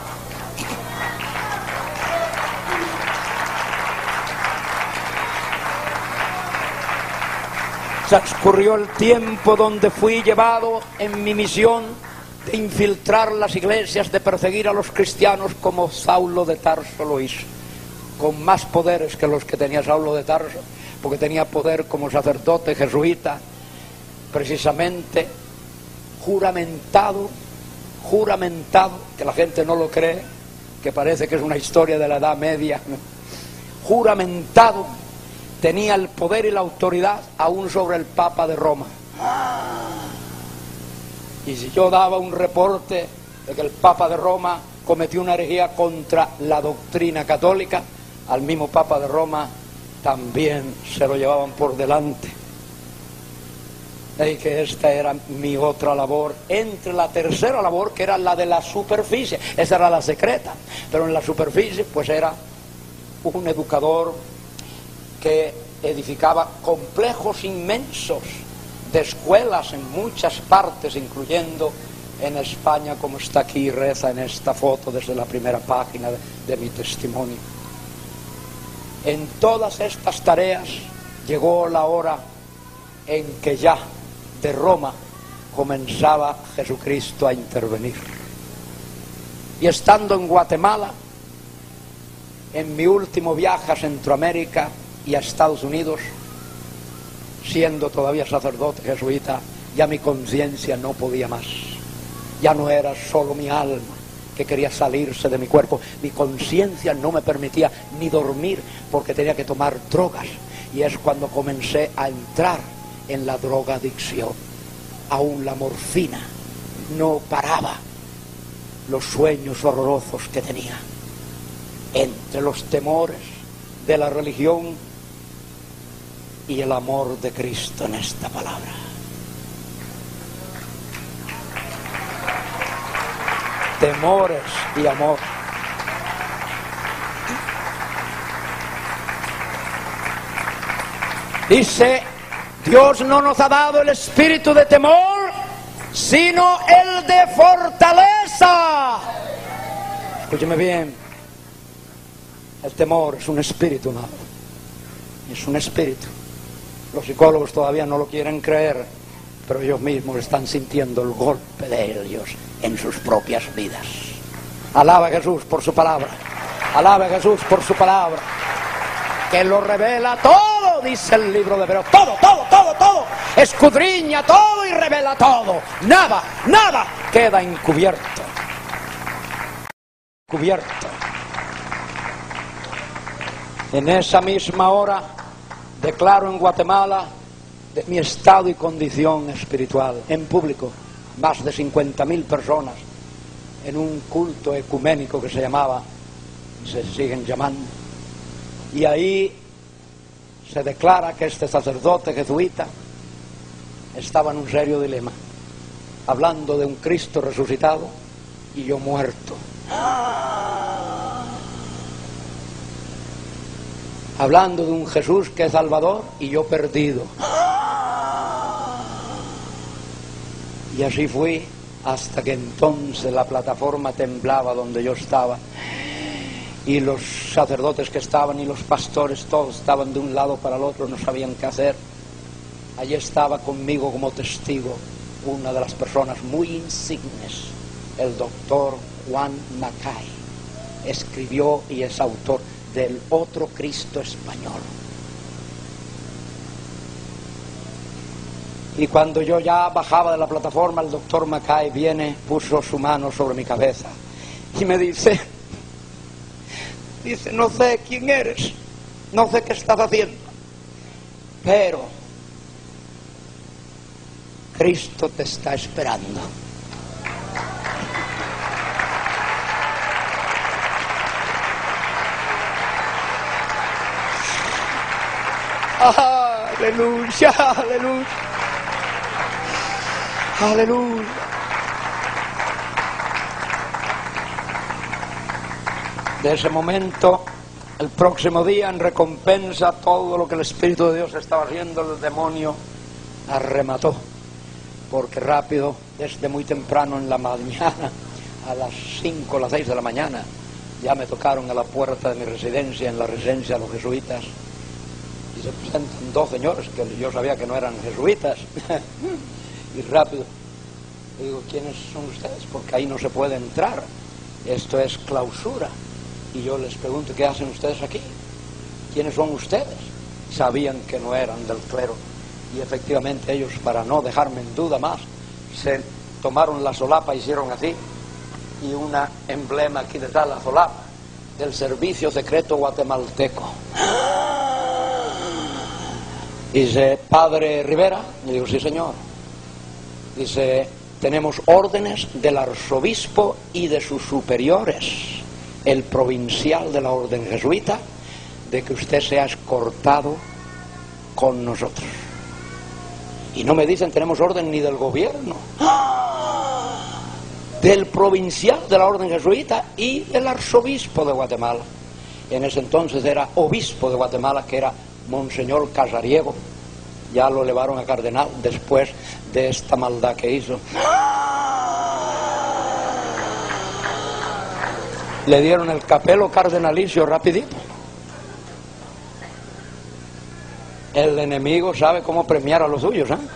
Transcurrió el tiempo donde fui llevado en mi misión de infiltrar las iglesias, de perseguir a los cristianos como Saulo de Tarso lo hizo, con más poderes que los que tenía Saulo de Tarso, porque tenía poder como sacerdote jesuita, precisamente juramentado, juramentado, que la gente no lo cree, que parece que es una historia de la Edad Media, juramentado, tenía el poder y la autoridad aún sobre el Papa de Roma. Y si yo daba un reporte de que el Papa de Roma cometió una herejía contra la doctrina católica, al mismo Papa de Roma también se lo llevaban por delante. Y que esta era mi otra labor, entre la tercera labor, que era la de la superficie. Esa era la secreta, pero en la superficie pues era un educador que edificaba complejos inmensos de escuelas en muchas partes, incluyendo en España, como está aquí, reza en esta foto desde la primera página de, de mi testimonio. En todas estas tareas llegó la hora en que ya de Roma comenzaba Jesucristo a intervenir. Y estando en Guatemala, en mi último viaje a Centroamérica y a Estados Unidos, siendo todavía sacerdote jesuita, ya mi conciencia no podía más. Ya no era solo mi alma que quería salirse de mi cuerpo. Mi conciencia no me permitía ni dormir porque tenía que tomar drogas. Y es cuando comencé a entrar en la drogadicción. Aún la morfina no paraba los sueños horrorosos que tenía. Entre los temores de la religión y el amor de Cristo en esta palabra. Temores y amor. Dice, Dios no nos ha dado el espíritu de temor, sino el de fortaleza. Escúcheme bien. El temor es un espíritu, amado. Es un espíritu. Los psicólogos todavía no lo quieren creer, pero ellos mismos están sintiendo el golpe de ellos en sus propias vidas. Alaba a Jesús por su palabra. Alaba a Jesús por su palabra, que lo revela todo, dice el libro de Hebreos. Todo, todo, todo, todo. Escudriña todo y revela todo. Nada, nada queda encubierto. Cubierto. En esa misma hora declaro en Guatemala de mi estado y condición espiritual, en público, más de cincuenta mil personas, en un culto ecuménico que se llamaba, y se siguen llamando, y ahí se declara que este sacerdote jesuita estaba en un serio dilema, hablando de un Cristo resucitado y yo muerto. Hablando de un Jesús que es Salvador y yo perdido. Y así fui hasta que entonces la plataforma temblaba donde yo estaba. Y los sacerdotes que estaban y los pastores todos estaban de un lado para el otro, no sabían qué hacer. Allí estaba conmigo como testigo una de las personas muy insignes, el doctor Juan Macay. Escribió y es autor del Otro Cristo Español. Y cuando yo ya bajaba de la plataforma, el doctor Macay viene, puso su mano sobre mi cabeza y me dice, dice, no sé quién eres, no sé qué estás haciendo, pero Cristo te está esperando. Aleluya, aleluya, aleluya. De ese momento, el próximo día, en recompensa a todo lo que el Espíritu de Dios estaba haciendo, el demonio arremató, porque rápido, desde muy temprano en la mañana, a las cinco o las seis de la mañana, ya me tocaron a la puerta de mi residencia, en la residencia de los jesuitas. Y se presentan dos señores que yo sabía que no eran jesuitas. Y rápido digo, ¿quiénes son ustedes? Porque ahí no se puede entrar, esto es clausura. Y yo les pregunto, ¿qué hacen ustedes aquí? ¿Quiénes son ustedes? Sabían que no eran del clero. Y efectivamente ellos, para no dejarme en duda más, se tomaron la solapa, hicieron así, y un emblema aquí detrás de la solapa del Servicio Secreto Guatemalteco. Dice, Padre Rivera, le digo, sí señor. Dice, tenemos órdenes del arzobispo y de sus superiores, el provincial de la orden jesuita, de que usted sea escortado con nosotros. Y no me dicen, tenemos orden ni del gobierno, del provincial de la orden jesuita y del arzobispo de Guatemala. En ese entonces era obispo de Guatemala, que era Monseñor Casariego. Ya lo elevaron a cardenal después de esta maldad que hizo. Le dieron el capelo cardenalicio rapidito. El enemigo sabe cómo premiar a los suyos, ¿eh?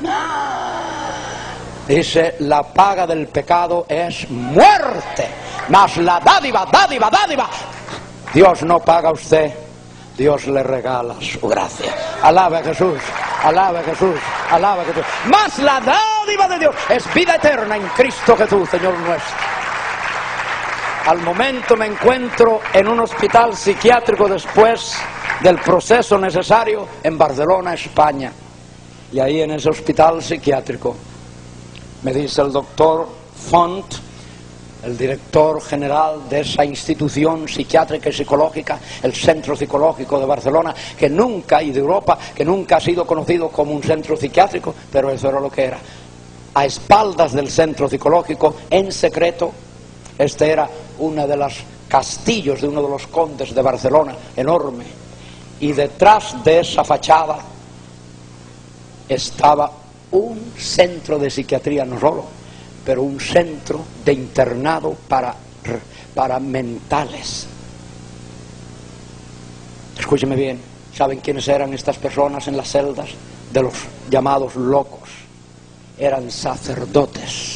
Dice, la paga del pecado es muerte, mas la dádiva, dádiva, dádiva. Dios no paga a usted, Dios le regala su gracia. Alabe a Jesús, alabe a Jesús, alabe a Jesús. Mas la dádiva de Dios es vida eterna en Cristo Jesús, Señor nuestro. Al momento me encuentro en un hospital psiquiátrico después del proceso necesario en Barcelona, España. Y ahí en ese hospital psiquiátrico me dice el doctor Font, el director general de esa institución psiquiátrica y psicológica, el Centro Psicológico de Barcelona, que nunca, y de Europa, que nunca ha sido conocido como un centro psiquiátrico, pero eso era lo que era. A espaldas del Centro Psicológico, en secreto, este era uno de los castillos de uno de los condes de Barcelona, enorme, y detrás de esa fachada estaba un centro de psiquiatría, no solo, pero un centro de internado para, para mentales. Escúcheme bien, ¿saben quiénes eran estas personas en las celdas de los llamados locos? Eran sacerdotes.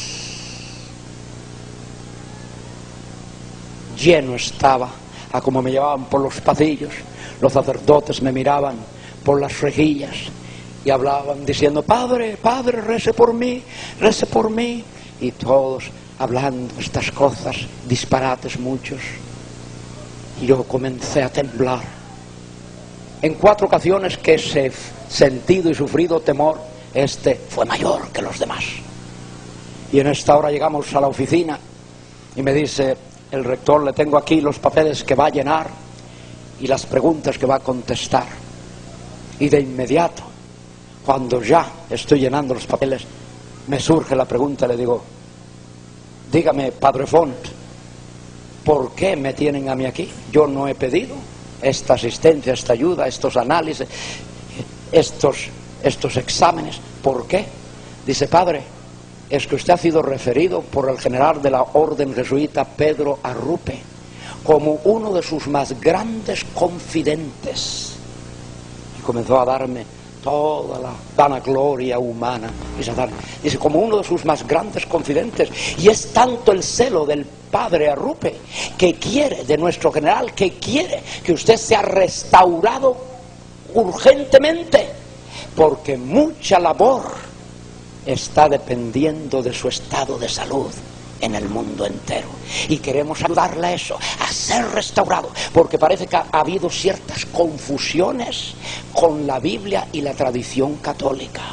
Lleno estaba, a como me llevaban por los pasillos, los sacerdotes me miraban por las rejillas y hablaban diciendo: Padre, Padre, rece por mí, rece por mí. Y todos hablando estas cosas, disparates muchos. Y yo comencé a temblar. En cuatro ocasiones que he sentido y sufrido temor, este fue mayor que los demás. Y en esta hora llegamos a la oficina y me dice el rector: le tengo aquí los papeles que va a llenar y las preguntas que va a contestar. Y de inmediato, cuando ya estoy llenando los papeles, me surge la pregunta, le digo: dígame, Padre Font, ¿por qué me tienen a mí aquí? Yo no he pedido esta asistencia, esta ayuda, estos análisis, estos, estos exámenes. ¿Por qué? Dice: Padre, es que usted ha sido referido por el general de la orden jesuita Pedro Arrupe como uno de sus más grandes confidentes. Y comenzó a darme toda la vanagloria humana. Dice: como uno de sus más grandes confidentes. Y es tanto el celo del padre Arrupe, que quiere, de nuestro general, que quiere que usted sea restaurado urgentemente, porque mucha labor está dependiendo de su estado de salud en el mundo entero. Y queremos ayudarle a eso, a ser restaurado, porque parece que ha habido ciertas confusiones con la Biblia y la tradición católica.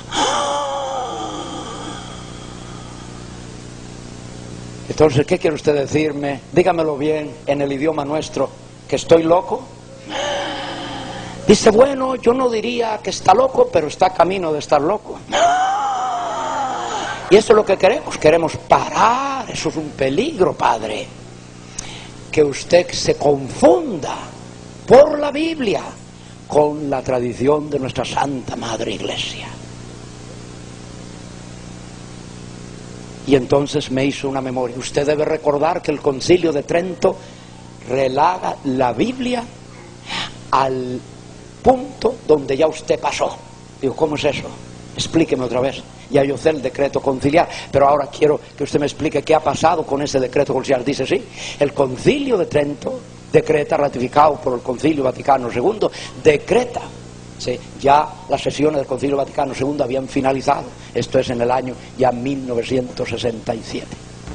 Entonces, ¿qué quiere usted decirme? Dígamelo bien en el idioma nuestro, ¿que estoy loco? Dice: bueno, yo no diría que está loco, pero está camino de estar loco. Y eso es lo que queremos, queremos parar. Eso es un peligro, Padre, que usted se confunda por la Biblia con la tradición de nuestra Santa Madre Iglesia. Y entonces me hizo una memoria. Usted debe recordar que el Concilio de Trento relaga la Biblia al punto donde ya usted pasó. Digo: ¿cómo es eso? Explíqueme otra vez. Ya yo sé el decreto conciliar, pero ahora quiero que usted me explique qué ha pasado con ese decreto conciliar. Dice: sí, el Concilio de Trento decreta, ratificado por el Concilio Vaticano segundo, decreta, sí, ya las sesiones del Concilio Vaticano segundo habían finalizado. Esto es en el año ya mil novecientos sesenta y siete.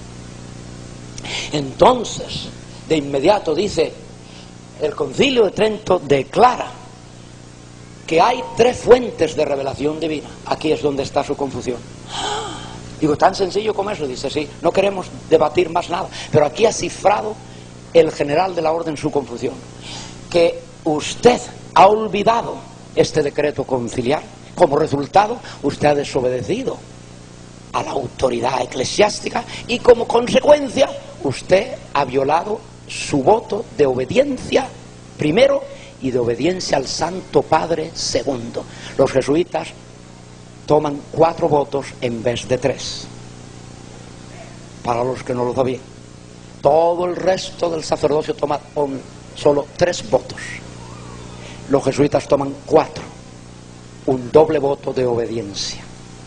Entonces, de inmediato dice, el Concilio de Trento declara que hay tres fuentes de revelación divina. Aquí es donde está su confusión. Digo: tan sencillo como eso. Dice: sí, no queremos debatir más nada, pero aquí ha cifrado el general de la orden su confusión, que usted ha olvidado este decreto conciliar. Como resultado, usted ha desobedecido a la autoridad eclesiástica y como consecuencia usted ha violado su voto de obediencia primero y de obediencia al Santo Padre segundo. Los jesuitas toman cuatro votos en vez de tres, para los que no lo sabían. Todo el resto del sacerdocio toma solo tres votos. Los jesuitas toman cuatro, un doble voto de obediencia.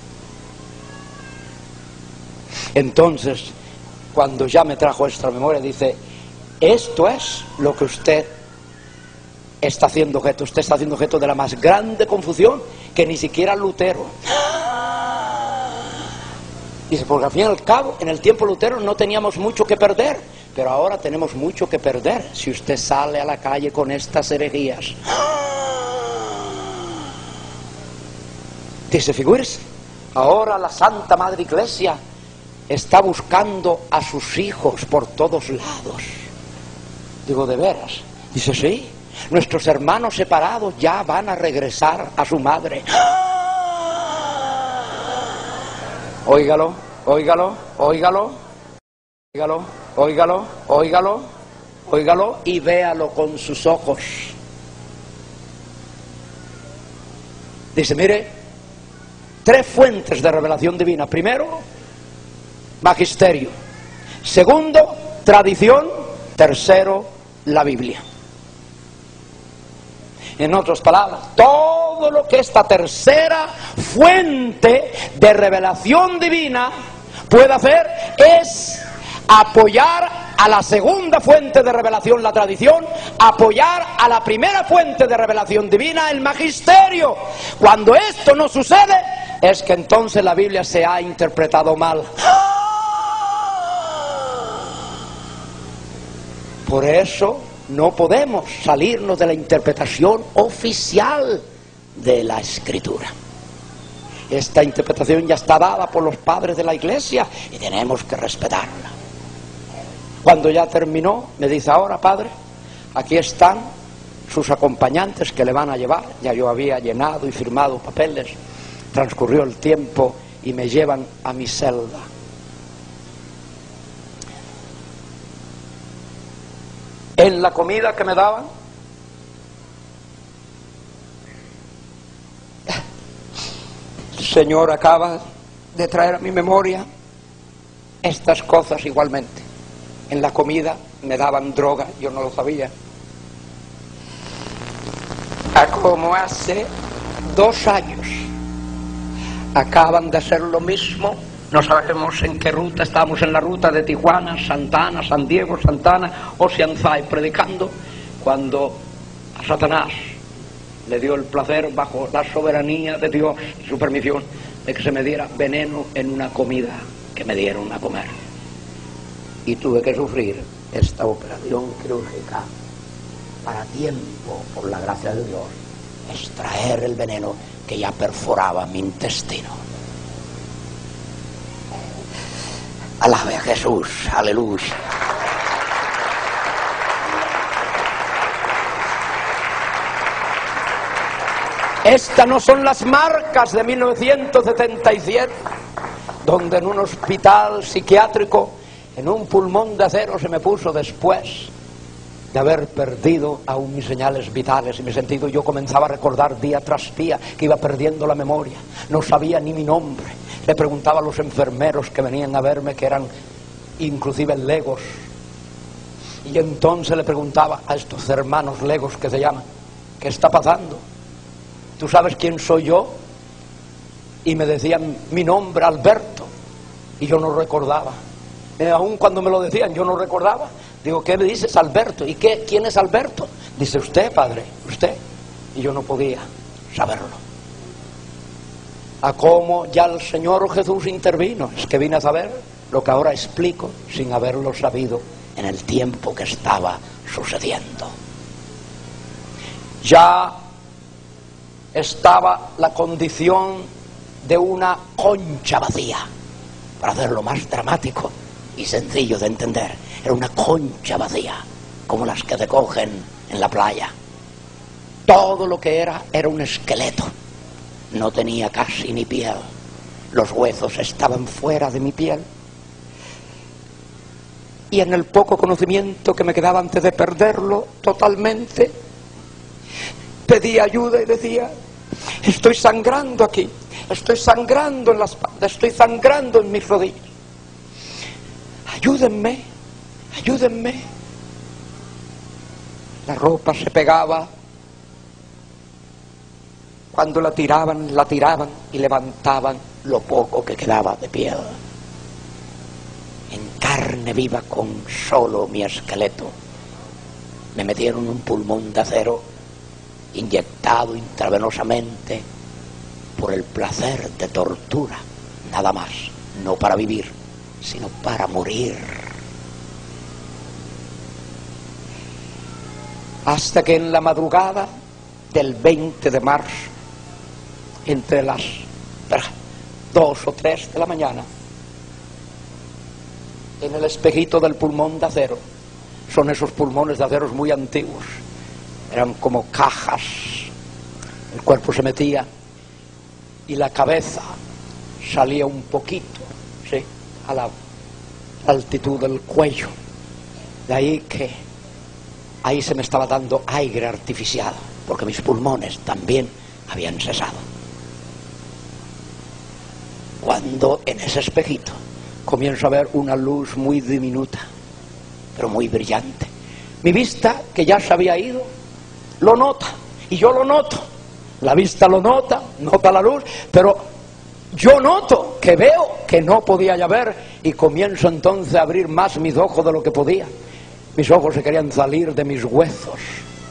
Entonces, cuando ya me trajo esta memoria, dice: esto es lo que usted está haciendo objeto. Usted está haciendo objeto de la más grande confusión que ni siquiera Lutero. Dice: porque al fin y al cabo, en el tiempo de Lutero no teníamos mucho que perder, pero ahora tenemos mucho que perder si usted sale a la calle con estas herejías. Dice, figúrese, ahora la Santa Madre Iglesia está buscando a sus hijos por todos lados. Digo, ¿de veras? Dice, sí, nuestros hermanos separados ya van a regresar a su madre. Óigalo, óigalo, óigalo, óigalo, óigalo, óigalo, óigalo y véalo con sus ojos. Dice, mire, tres fuentes de revelación divina. Primero, magisterio. Segundo, tradición. Tercero, la Biblia. En otras palabras, todo lo que esta tercera fuente de revelación divina puede hacer es apoyar a la segunda fuente de revelación, la tradición, apoyar a la primera fuente de revelación divina, el magisterio. Cuando esto no sucede, es que entonces la Biblia se ha interpretado mal. Por eso no podemos salirnos de la interpretación oficial de la Escritura. Esta interpretación ya está dada por los padres de la Iglesia y tenemos que respetarla. Cuando ya terminó, me dice, ahora padre, aquí están sus acompañantes que le van a llevar. Ya yo había llenado y firmado papeles, transcurrió el tiempo y me llevan a mi celda. En la comida que me daban, el Señor acaba de traer a mi memoria estas cosas igualmente. En la comida me daban droga, yo no lo sabía. A como hace dos años acaban de hacer lo mismo. No sabemos en qué ruta, estábamos en la ruta de Tijuana, Santana, San Diego, Santana, Oceanside, predicando, cuando a Satanás le dio el placer, bajo la soberanía de Dios y su permisión, de que se me diera veneno en una comida que me dieron a comer. Y tuve que sufrir esta operación quirúrgica para tiempo, por la gracia de Dios, extraer el veneno que ya perforaba mi intestino. Alabe a Jesús, aleluya. Estas no son las marcas de mil novecientos setenta y siete, donde en un hospital psiquiátrico, en un pulmón de acero se me puso después de haber perdido aún mis señales vitales y mi sentido. Yo comenzaba a recordar día tras día que iba perdiendo la memoria, no sabía ni mi nombre. Le preguntaba a los enfermeros que venían a verme, que eran inclusive legos, y entonces le preguntaba a estos hermanos legos que se llaman, ¿qué está pasando? ¿Tú sabes quién soy yo? Y me decían mi nombre, Alberto, y yo no recordaba. Eh, aún cuando me lo decían yo no recordaba. Digo, ¿qué me dices, Alberto? ¿Y qué? ¿Quién es Alberto? Dice, usted, padre, usted. Y yo no podía saberlo. A cómo ya el Señor Jesús intervino. Es que vine a saber lo que ahora explico sin haberlo sabido en el tiempo que estaba sucediendo. Ya estaba la condición de una concha vacía, para hacerlo más dramático y sencillo de entender. Era una concha vacía, como las que te cogen en la playa. Todo lo que era era un esqueleto. No tenía casi ni piel. Los huesos estaban fuera de mi piel. Y en el poco conocimiento que me quedaba antes de perderlo totalmente, pedí ayuda y decía, estoy sangrando aquí, estoy sangrando en la espalda, estoy sangrando en mis rodillas. Ayúdenme, ayúdenme. La ropa se pegaba. Cuando la tiraban, la tiraban y levantaban lo poco que quedaba de piel. En carne viva con solo mi esqueleto. Me metieron un pulmón de acero inyectado intravenosamente por el placer de tortura, nada más, no para vivir, sino para morir. Hasta que en la madrugada del veinte de marzo, entre las dos o tres de la mañana, en el espejito del pulmón de acero, son esos pulmones de acero muy antiguos, eran como cajas, el cuerpo se metía y la cabeza salía un poquito, ¿sí?, a la altitud del cuello. De ahí que ahí se me estaba dando aire artificial, porque mis pulmones también habían cesado. Cuando en ese espejito comienzo a ver una luz muy diminuta, pero muy brillante, mi vista, que ya se había ido, lo nota, y yo lo noto. La vista lo nota, nota la luz, pero yo noto que veo que no podía ya ver, y comienzo entonces a abrir más mis ojos de lo que podía. Mis ojos se querían salir de mis huesos.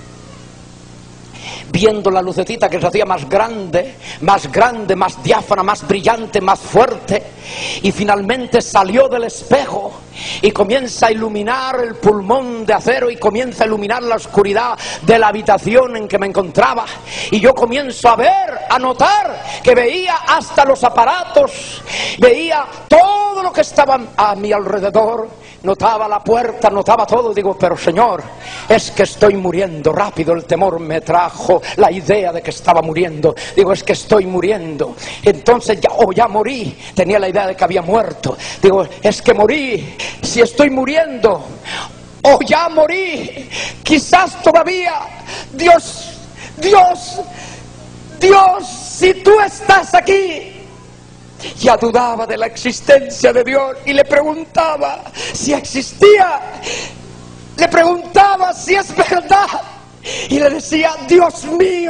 Viendo la lucecita que se hacía más grande, más grande, más diáfana, más brillante, más fuerte, y finalmente salió del espejo y comienza a iluminar el pulmón de acero y comienza a iluminar la oscuridad de la habitación en que me encontraba, y yo comienzo a ver, a notar que veía hasta los aparatos, veía todo lo que estaba a mi alrededor, notaba la puerta, notaba todo. Digo, pero Señor, es que estoy muriendo. Rápido el temor me trajo la idea de que estaba muriendo. Digo, es que estoy muriendo. Entonces ya, oh, ya morí. Tenía la idea de que había muerto. Digo, es que morí. Si estoy muriendo, oh, ya morí. Quizás todavía, Dios, Dios, Dios, si tú estás aquí. Ya dudaba de la existencia de Dios y le preguntaba si existía, le preguntaba si es verdad, y le decía, Dios mío,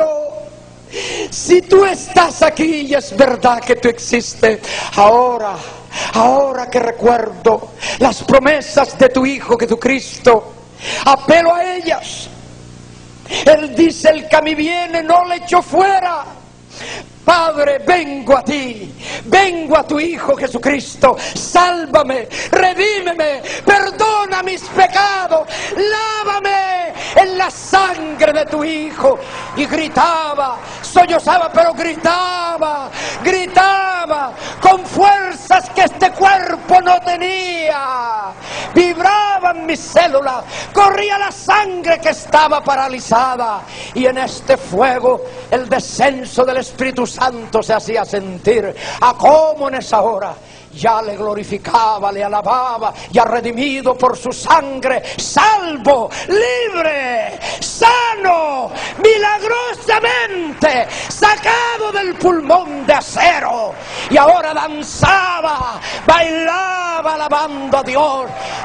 si tú estás aquí y es verdad que tú existes, ahora, ahora que recuerdo las promesas de tu Hijo Jesucristo, apelo a ellas. Él dice, el que a mí viene no le echo fuera. Padre, vengo a ti, vengo a tu Hijo Jesucristo, sálvame, redímeme, perdona mis pecados, lávame en la sangre de tu Hijo. Y gritaba, sollozaba, pero gritaba, gritaba con fuerzas que este cuerpo no tenía. Vibraban mis células, corría la sangre que estaba paralizada, y en este fuego el descenso del Espíritu Santo se hacía sentir. A cómo en esa hora ya le glorificaba, le alababa, ya redimido por su sangre, salvo, libre, sano, milagrosamente, sacado del pulmón de acero. Y ahora danzaba, bailaba, alabando a Dios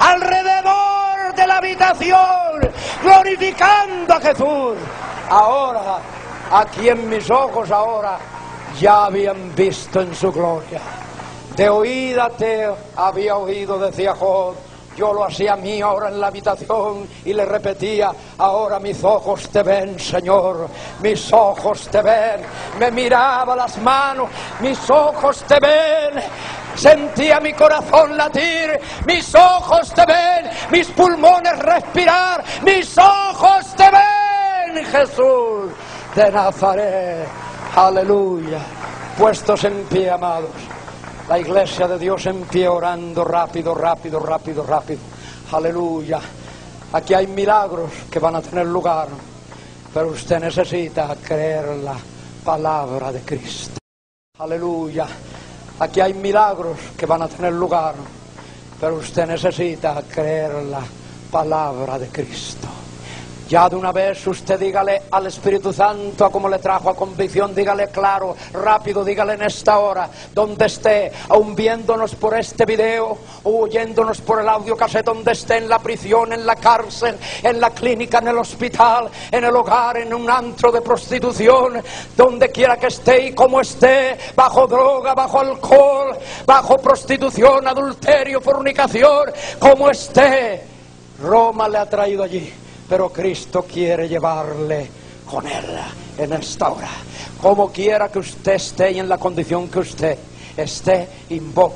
alrededor de la habitación, glorificando a Jesús. Ahora, aquí en mis ojos ahora ya habían visto en su gloria. De oída te había oído, decía Job, yo lo hacía mío ahora en la habitación, y le repetía, ahora mis ojos te ven, Señor, mis ojos te ven. Me miraba las manos, mis ojos te ven. Sentía mi corazón latir, mis ojos te ven, mis pulmones respirar, mis ojos te ven, Jesús de Nazaret. Aleluya. Puestos en pie, amados, la iglesia de Dios en pie, orando rápido, rápido, rápido, rápido. Aleluya. Aquí hay milagros que van a tener lugar, pero usted necesita creer la palabra de Cristo. Aleluya. Aquí hay milagros que van a tener lugar, pero usted necesita creer la palabra de Cristo. Ya de una vez usted dígale al Espíritu Santo, a como le trajo a convicción, dígale claro, rápido, dígale en esta hora, donde esté, aun viéndonos por este video, o oyéndonos por el audio cassette, donde esté, en la prisión, en la cárcel, en la clínica, en el hospital, en el hogar, en un antro de prostitución, donde quiera que esté y como esté, bajo droga, bajo alcohol, bajo prostitución, adulterio, fornicación, como esté, Roma le ha traído allí. Pero Cristo quiere llevarle con Él en esta hora. Como quiera que usted esté y en la condición que usted esté, invoque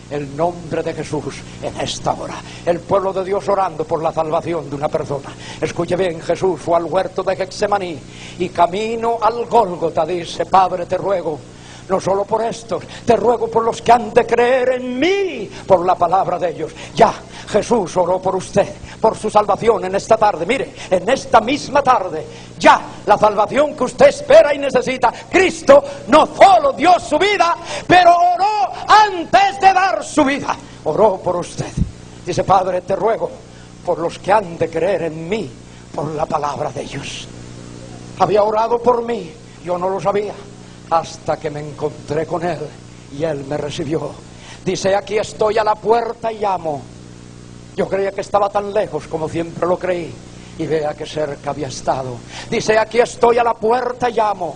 el nombre de Jesús en esta hora. El pueblo de Dios orando por la salvación de una persona. Escuche bien, Jesús fue al huerto de Getsemaní y camino al Gólgota dice: Padre, te ruego, no solo por estos, te ruego por los que han de creer en mí, por la palabra de ellos. Ya, Jesús oró por usted, por su salvación en esta tarde. Mire, en esta misma tarde, ya, la salvación que usted espera y necesita. Cristo no solo dio su vida, pero oró antes de dar su vida. Oró por usted. Dice: Padre, te ruego por los que han de creer en mí, por la palabra de ellos. Había orado por mí, yo no lo sabía, hasta que me encontré con Él y Él me recibió. Dice: aquí estoy a la puerta y llamo. Yo creía que estaba tan lejos como siempre lo creí, y vea que cerca había estado. Dice: aquí estoy a la puerta y llamo.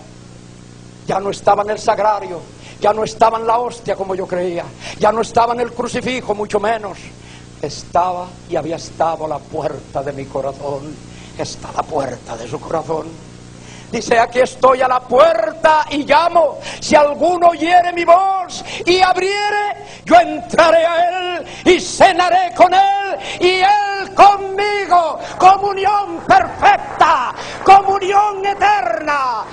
Ya no estaba en el sagrario, ya no estaba en la hostia como yo creía, ya no estaba en el crucifijo, mucho menos. Estaba y había estado a la puerta de mi corazón. Está a la puerta de su corazón. Dice: aquí estoy a la puerta y llamo. Si alguno oyere mi voz y abriere, yo entraré a él y cenaré con él y él conmigo. Comunión perfecta, comunión eterna.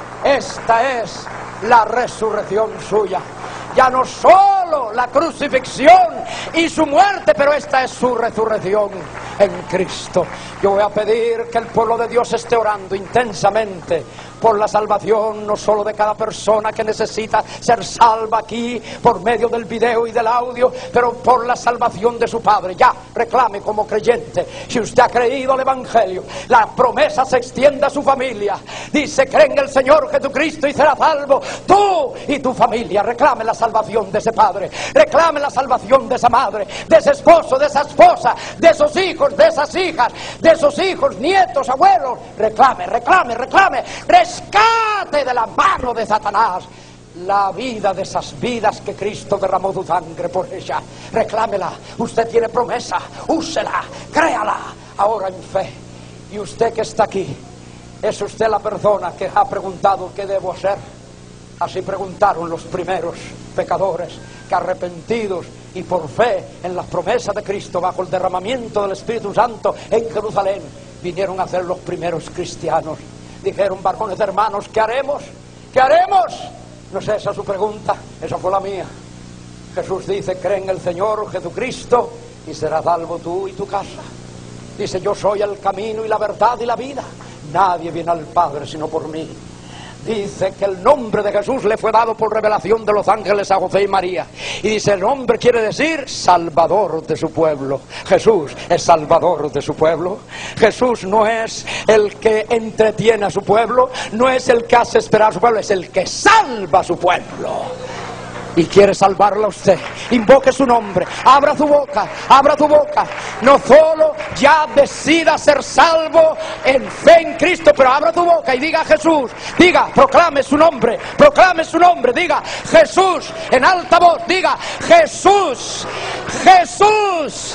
Esta es la resurrección suya. Ya no solo la crucifixión y su muerte, pero esta es su resurrección en Cristo. Yo voy a pedir que el pueblo de Dios esté orando intensamente por la salvación, no solo de cada persona que necesita ser salva aquí por medio del video y del audio, pero por la salvación de su Padre. Ya, reclame como creyente. Si usted ha creído al Evangelio, la promesa se extiende a su familia. Dice: cree en el Señor Jesucristo y será salvo tú y tu familia. Reclame la salvación de ese padre, reclame la salvación de esa madre, de ese esposo, de esa esposa, de esos hijos, de esas hijas, de esos hijos, nietos, abuelos. Reclame, reclame, reclame. Rescate de la mano de Satanás la vida de esas vidas que Cristo derramó su sangre por ella. Reclámela. Usted tiene promesa, úsela, créala ahora en fe. Y usted que está aquí, es usted la persona que ha preguntado: ¿qué debo hacer? Así preguntaron los primeros pecadores que, arrepentidos y por fe en las promesas de Cristo, bajo el derramamiento del Espíritu Santo en Jerusalén, vinieron a ser los primeros cristianos. Dijeron: varones hermanos, ¿qué haremos? ¿Qué haremos? No es esa su pregunta, esa fue la mía. Jesús dice: cree en el Señor Jesucristo y serás salvo tú y tu casa. Dice: yo soy el camino y la verdad y la vida. Nadie viene al Padre sino por mí. Dice que el nombre de Jesús le fue dado por revelación de los ángeles a José y María. Y dice: el nombre quiere decir Salvador de su pueblo. Jesús es Salvador de su pueblo. Jesús no es el que entretiene a su pueblo, no es el que hace esperar a su pueblo, es el que salva a su pueblo. Y quiere salvarla a usted. Invoque su nombre, abra su boca, abra tu boca. No solo ya decida ser salvo en fe en Cristo, pero abra tu boca y diga: Jesús. Diga, proclame su nombre, proclame su nombre. Diga: Jesús, en alta voz. Diga: Jesús, Jesús,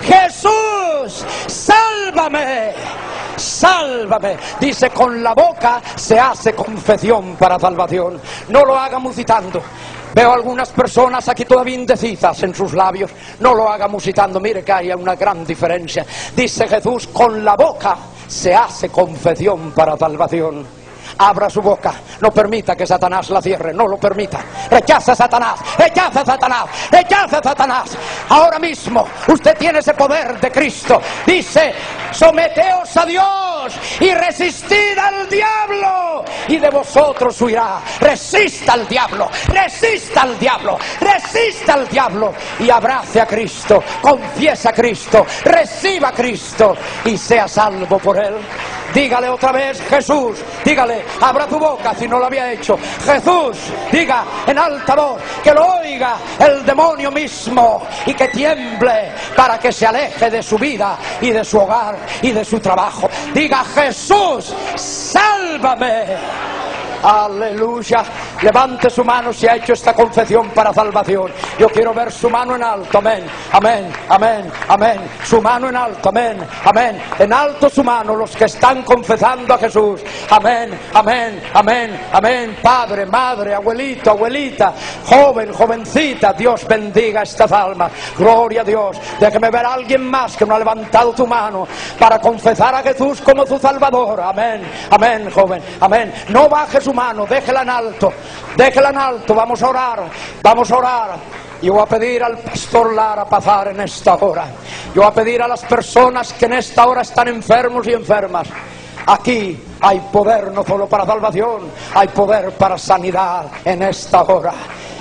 Jesús, sálvame, sálvame. Dice: con la boca se hace confesión para salvación. No lo haga musitando. Veo algunas personas aquí todavía indecisas en sus labios. No lo haga musitando. Mire que hay una gran diferencia. Dice Jesús: con la boca se hace confesión para salvación. Abra su boca, no permita que Satanás la cierre, no lo permita. Rechaza a Satanás, rechaza a Satanás, rechaza a Satanás. Ahora mismo usted tiene ese poder de Cristo. Dice: someteos a Dios y resistid al diablo, y de vosotros huirá. Resista al diablo, resista al diablo, resista al diablo, y abrace a Cristo, confiesa a Cristo, reciba a Cristo y sea salvo por él. Dígale otra vez: Jesús. Dígale, abra tu boca si no lo había hecho. Jesús. Diga en alta voz, que lo oiga el demonio mismo y que tiemble para que se aleje de su vida y de su hogar y de su trabajo. Diga: Jesús, sálvame. Aleluya. Levante su mano si ha hecho esta confesión para salvación. Yo quiero ver su mano en alto, amén, amén, amén, amén. Su mano en alto, amén, amén. En alto su mano los que están confesando a Jesús. Amén, amén, amén, amén. Padre, madre, abuelito, abuelita, joven, jovencita, Dios bendiga estas almas. Gloria a Dios. Déjeme ver a alguien más que no ha levantado tu mano para confesar a Jesús como su Salvador. Amén, amén, joven, amén. No baje su mano, déjela en alto, déjela en alto. Vamos a orar, vamos a orar. Yo voy a pedir al pastor Lara pasar en esta hora. Yo voy a pedir a las personas que en esta hora están enfermos y enfermas. Aquí hay poder no solo para salvación, hay poder para sanidad en esta hora.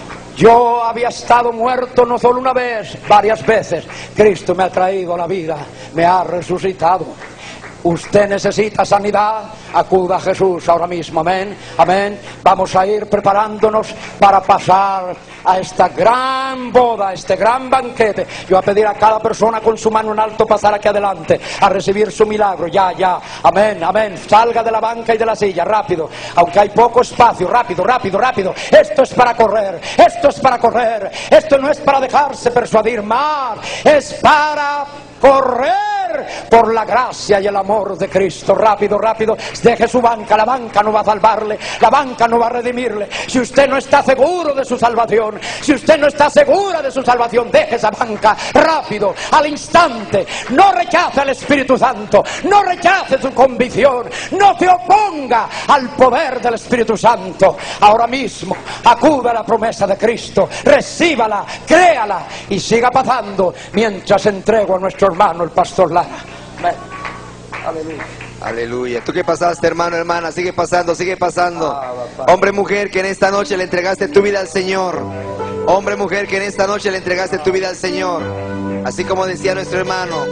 Yo había estado muerto no solo una vez, varias veces. Cristo me ha traído a la vida, me ha resucitado. Usted necesita sanidad, acuda a Jesús ahora mismo, amén, amén. Vamos a ir preparándonos para pasar a esta gran boda, a este gran banquete. Yo voy a pedir a cada persona con su mano en alto pasar aquí adelante a recibir su milagro, ya, ya, amén, amén. Salga de la banca y de la silla, rápido, aunque hay poco espacio, rápido, rápido, rápido. Esto es para correr, esto es para correr, esto no es para dejarse persuadir más, es para correr por la gracia y el amor de Cristo. Rápido, rápido, deje su banca. La banca no va a salvarle, la banca no va a redimirle. Si usted no está seguro de su salvación, si usted no está segura de su salvación, deje esa banca rápido, al instante. No rechace al Espíritu Santo, no rechace su convicción, no se oponga al poder del Espíritu Santo. Ahora mismo acuda a la promesa de Cristo, recíbala, créala y siga pasando mientras entrego a nuestro hermano el pastor Lara. Amén. Aleluya. Aleluya. Tú que pasaste, hermano, hermana, sigue pasando, sigue pasando. Hombre, mujer, que en esta noche le entregaste tu vida al Señor. Hombre, mujer, que en esta noche le entregaste tu vida al Señor. Así como decía nuestro hermano,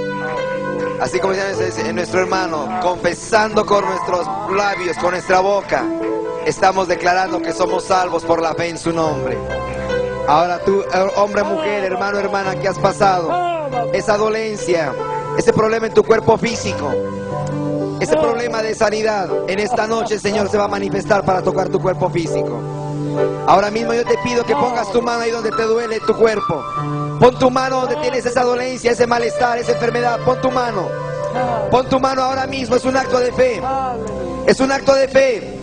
así como decía nuestro hermano, confesando con nuestros labios, con nuestra boca, estamos declarando que somos salvos por la fe en su nombre. Ahora tú, hombre, mujer, hermano, hermana, que has pasado esa dolencia, ese problema en tu cuerpo físico, ese problema de sanidad, en esta noche el Señor se va a manifestar para tocar tu cuerpo físico. Ahora mismo yo te pido que pongas tu mano ahí donde te duele tu cuerpo. Pon tu mano donde tienes esa dolencia, ese malestar, esa enfermedad. Pon tu mano. Pon tu mano ahora mismo. Es un acto de fe. Es un acto de fe.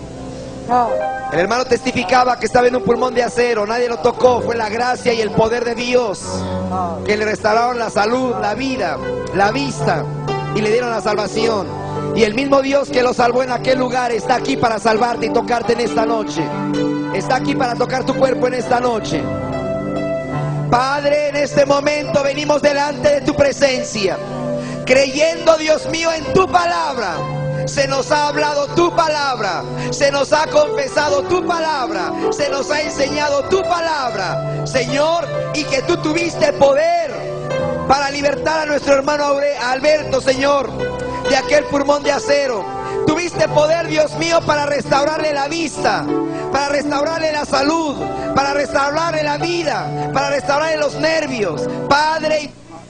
El hermano testificaba que estaba en un pulmón de acero. Nadie lo tocó. Fue la gracia y el poder de Dios que le restauraron la salud, la vida, la vista y le dieron la salvación. Y el mismo Dios que lo salvó en aquel lugar está aquí para salvarte y tocarte en esta noche. Está aquí para tocar tu cuerpo en esta noche. Padre, en este momento venimos delante de tu presencia, creyendo, Dios mío, en tu palabra. Se nos ha hablado tu palabra, se nos ha confesado tu palabra, se nos ha enseñado tu palabra, Señor, y que tú tuviste poder para libertar a nuestro hermano Alberto, Señor, de aquel pulmón de acero. Tuviste poder, Dios mío, para restaurarle la vista, para restaurarle la salud, para restaurarle la vida, para restaurarle los nervios, Padre.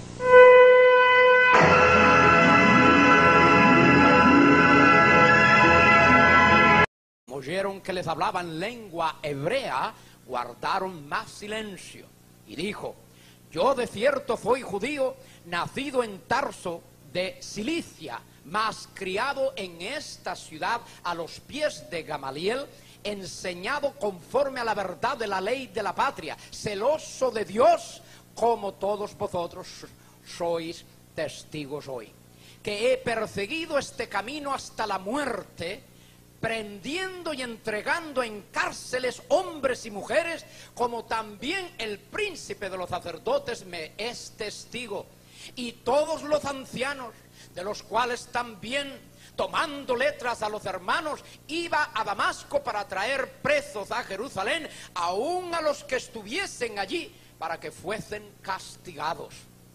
Oyeron que les hablaban lengua hebrea, guardaron más silencio. Y dijo: yo de cierto soy judío, nacido en Tarso de Cilicia, mas criado en esta ciudad a los pies de Gamaliel, enseñado conforme a la verdad de la ley de la patria, celoso de Dios, como todos vosotros sois testigos hoy, que he perseguido este camino hasta la muerte, prendiendo y entregando en cárceles hombres y mujeres, como también el príncipe de los sacerdotes me es testigo, y todos los ancianos, de los cuales también, tomando letras a los hermanos, iba a Damasco para traer presos a Jerusalén, aun a los que estuviesen allí, para que fuesen castigados.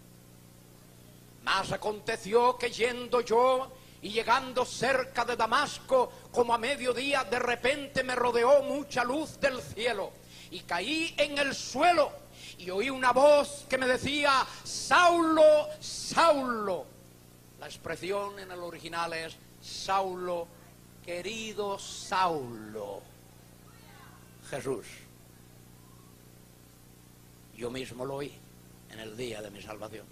Mas aconteció que yendo yo y llegando cerca de Damasco, como a mediodía, de repente me rodeó mucha luz del cielo, y caí en el suelo, y oí una voz que me decía: Saulo, Saulo. La expresión en el original es: Saulo, querido Saulo. Jesús. Yo mismo lo oí en el día de mi salvación.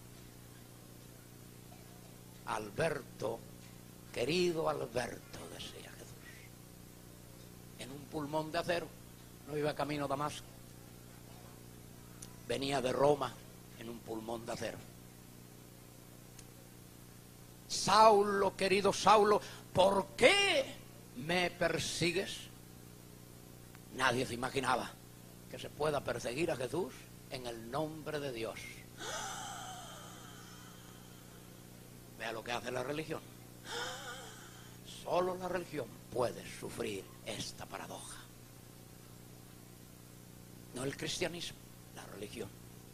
Alberto, querido Alberto, decía Jesús, en un pulmón de acero, no iba camino a Damasco, venía de Roma en un pulmón de acero. Saulo, querido Saulo, ¿por qué me persigues? Nadie se imaginaba que se pueda perseguir a Jesús en el nombre de Dios. Vea lo que hace la religión. Solo la religión puede sufrir esta paradoja. No el cristianismo, la religión.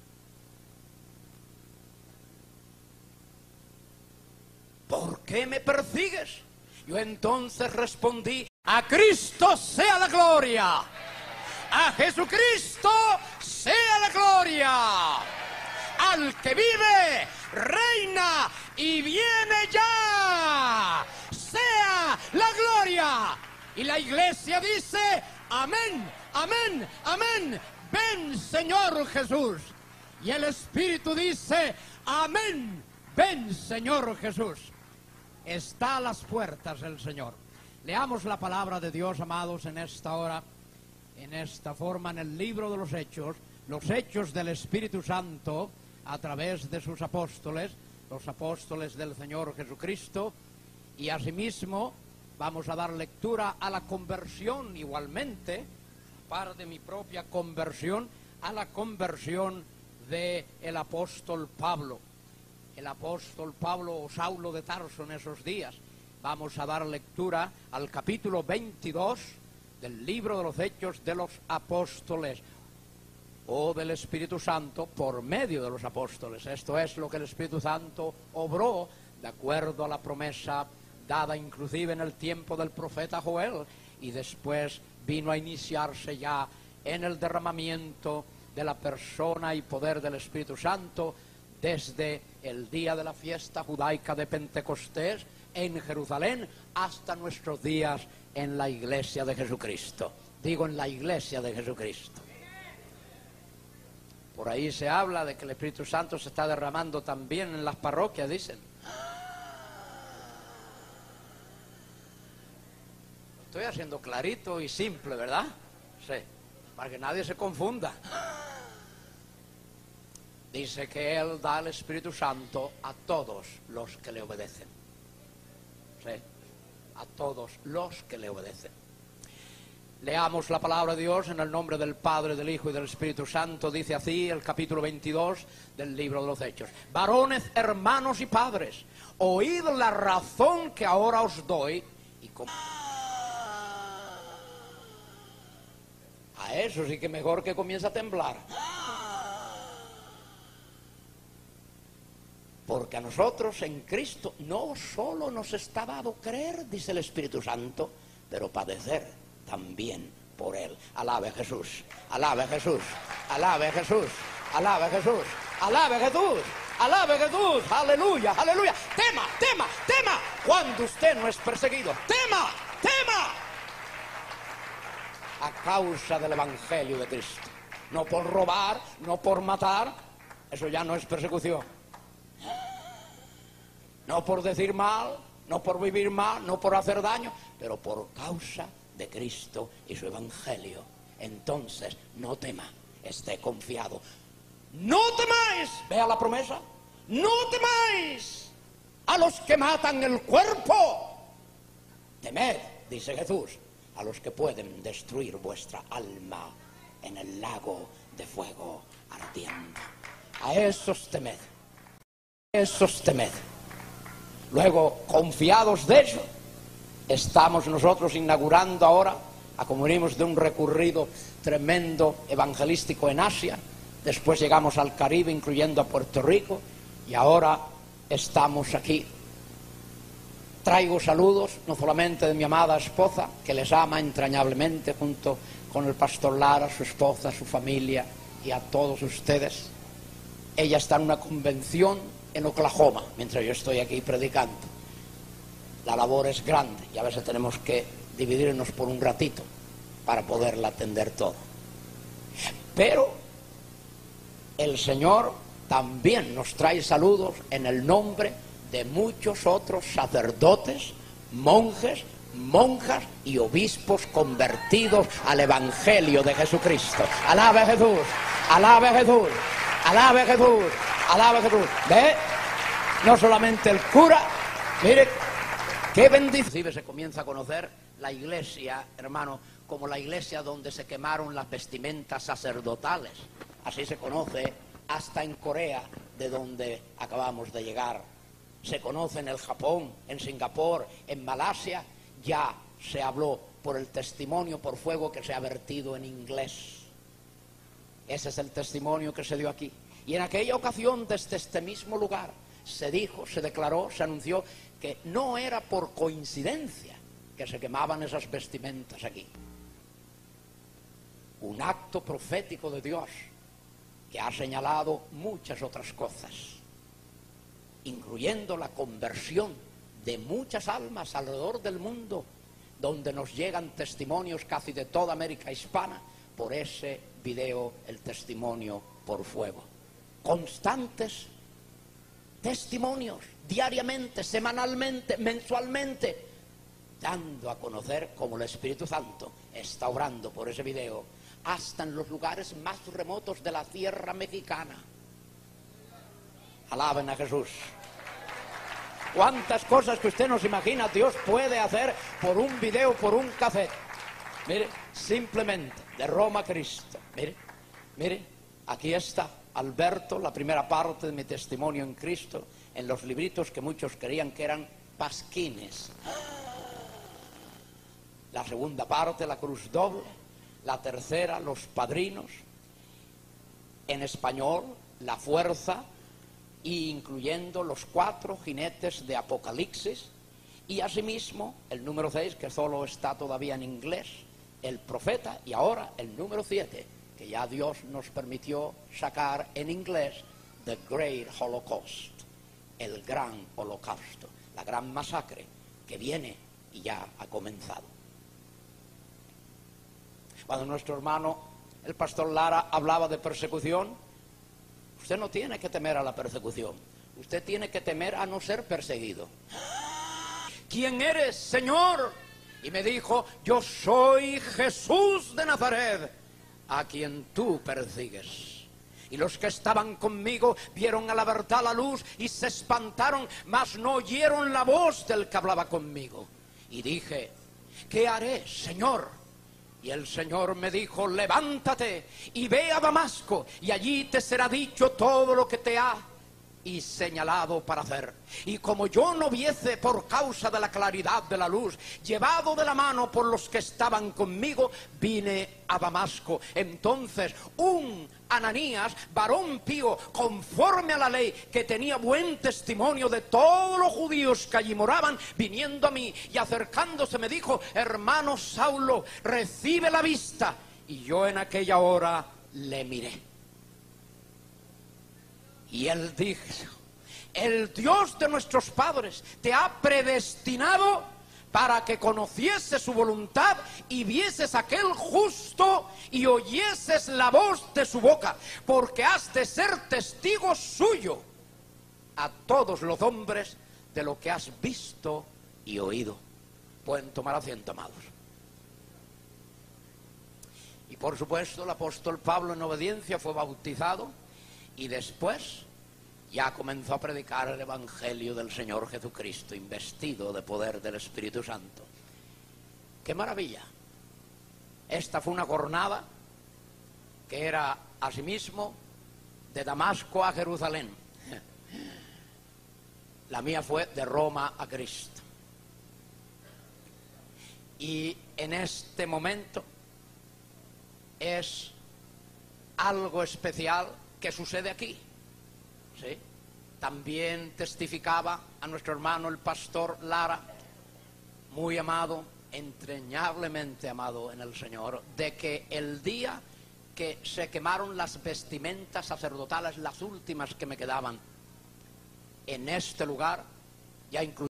¿Por qué me persigues? Yo entonces respondí: a Cristo sea la gloria. A Jesucristo sea la gloria. Al que vive, reina y viene ya, sea la gloria. Y la iglesia dice: amén, amén, amén. Ven, Señor Jesús. Y el Espíritu dice: amén, ven, Señor Jesús. Está a las puertas el Señor. Leamos la palabra de Dios, amados, en esta hora, en esta forma, en el libro de los Hechos, los Hechos del Espíritu Santo, a través de sus apóstoles, los apóstoles del Señor Jesucristo, y asimismo vamos a dar lectura a la conversión igualmente, parte de mi propia conversión, a la conversión del apóstol Pablo. El apóstol Pablo o Saulo de Tarso en esos días. Vamos a dar lectura al capítulo veintidós del libro de los Hechos de los Apóstoles, o del Espíritu Santo por medio de los apóstoles. Esto es lo que el Espíritu Santo obró de acuerdo a la promesa dada inclusive en el tiempo del profeta Joel, y después vino a iniciarse ya en el derramamiento de la persona y poder del Espíritu Santo desde el día de la fiesta judaica de Pentecostés en Jerusalén hasta nuestros días en la iglesia de Jesucristo. Digo, en la iglesia de Jesucristo. Por ahí se habla de que el Espíritu Santo se está derramando también en las parroquias, dicen. Lo estoy haciendo clarito y simple, ¿verdad? Sí, para que nadie se confunda. Dice que Él da el Espíritu Santo a todos los que le obedecen. Sí, a todos los que le obedecen. Leamos la palabra de Dios en el nombre del Padre, del Hijo y del Espíritu Santo. Dice así el capítulo veintidós del libro de los Hechos. Varones, hermanos y padres, oíd la razón que ahora os doy y com- a eso sí que mejor que comienza a temblar. Porque a nosotros en Cristo no solo nos está dado creer, dice el Espíritu Santo, pero padecer también por Él. Alabe a Jesús, alabe a Jesús, alabe a Jesús, alabe a Jesús, alabe a Jesús, alabe a Jesús, aleluya, aleluya. Tema, tema, tema, cuando usted no es perseguido, tema, tema, a causa del Evangelio de Cristo. No por robar, no por matar, eso ya no es persecución. No por decir mal, no por vivir mal, no por hacer daño, pero por causa de Cristo y su Evangelio. Entonces, no tema, esté confiado. No temáis, vea la promesa, no temáis a los que matan el cuerpo. Temed, dice Jesús, a los que pueden destruir vuestra alma en el lago de fuego ardiendo. A esos temed, a esos temed. Luego, confiados de eso, estamos nosotros inaugurando ahora, acomodimos de un recorrido tremendo evangelístico en Asia, después llegamos al Caribe, incluyendo a Puerto Rico, y ahora estamos aquí. Traigo saludos, no solamente de mi amada esposa, que les ama entrañablemente, junto con el pastor Lara, su esposa, su familia, y a todos ustedes. Ella está en una convención en Oklahoma, mientras yo estoy aquí predicando. La labor es grande y a veces tenemos que dividirnos por un ratito para poderla atender todo. Pero el Señor también nos trae saludos en el nombre de muchos otros sacerdotes, monjes, monjas y obispos convertidos al Evangelio de Jesucristo. ¡Alabe a Jesús! ¡Alabe a Jesús! ¡Alabe a Jesús! ¡Alabe a Jesús! ¿Ve? No solamente el cura, mire, qué bendición. Se comienza a conocer la iglesia, hermano, como la iglesia donde se quemaron las vestimentas sacerdotales. Así se conoce hasta en Corea, de donde acabamos de llegar. Se conoce en el Japón, en Singapur, en Malasia. Ya se habló por el testimonio por fuego que se ha vertido en inglés. Ese es el testimonio que se dio aquí. Y en aquella ocasión, desde este mismo lugar, se dijo, se declaró, se anunció que no era por coincidencia que se quemaban esas vestimentas aquí. Un acto profético de Dios que ha señalado muchas otras cosas, incluyendo la conversión de muchas almas alrededor del mundo, donde nos llegan testimonios casi de toda América hispana por ese video, el testimonio por fuego. Constantes testimonios, diariamente, semanalmente, mensualmente, dando a conocer cómo el Espíritu Santo está obrando por ese video hasta en los lugares más remotos de la tierra mexicana. Alaben a Jesús. Cuántas cosas que usted no se imagina Dios puede hacer por un video, por un cassette. Mire, simplemente, de Roma a Cristo. Mire, mire, aquí está Alberto, la primera parte de mi testimonio en Cristo, en los libritos que muchos creían que eran pasquines. La segunda parte, la cruz doble. La tercera, los padrinos. En español, la fuerza, y incluyendo los cuatro jinetes de Apocalipsis, y asimismo el número seis, que solo está todavía en inglés, el profeta, y ahora el número siete, que ya Dios nos permitió sacar en inglés, The Great Holocaust, el gran holocausto, la gran masacre que viene y ya ha comenzado. Cuando nuestro hermano, el pastor Lara, hablaba de persecución, usted no tiene que temer a la persecución. Usted tiene que temer a no ser perseguido. ¿Quién eres, Señor? Y me dijo, yo soy Jesús de Nazaret, a quien tú persigues. Y los que estaban conmigo vieron a la verdad la luz y se espantaron, mas no oyeron la voz del que hablaba conmigo. Y dije, ¿qué haré, Señor? Y el Señor me dijo, levántate y ve a Damasco, y allí te será dicho todo lo que te ha y señalado para hacer. Y como yo no viese por causa de la claridad de la luz, llevado de la mano por los que estaban conmigo, vine a Damasco. Entonces un Ananías, varón pío, conforme a la ley, que tenía buen testimonio de todos los judíos que allí moraban, viniendo a mí y acercándose me dijo, hermano Saulo, recibe la vista. Y yo en aquella hora le miré. Y él dijo, el Dios de nuestros padres te ha predestinado para que conocieses su voluntad y vieses aquel justo y oyeses la voz de su boca, porque has de ser testigo suyo a todos los hombres de lo que has visto y oído. Pueden tomar asiento, amados. Y por supuesto el apóstol Pablo en obediencia fue bautizado y después ya comenzó a predicar el Evangelio del Señor Jesucristo, investido de poder del Espíritu Santo. ¡Qué maravilla! Esta fue una jornada que era asimismo de Damasco a Jerusalén. La mía fue de Roma a Cristo. Y en este momento es algo especial que sucede aquí. ¿Sí? También testificaba a nuestro hermano el pastor Lara, muy amado, entrañablemente amado en el Señor, de que el día que se quemaron las vestimentas sacerdotales, las últimas que me quedaban en este lugar, ya incluso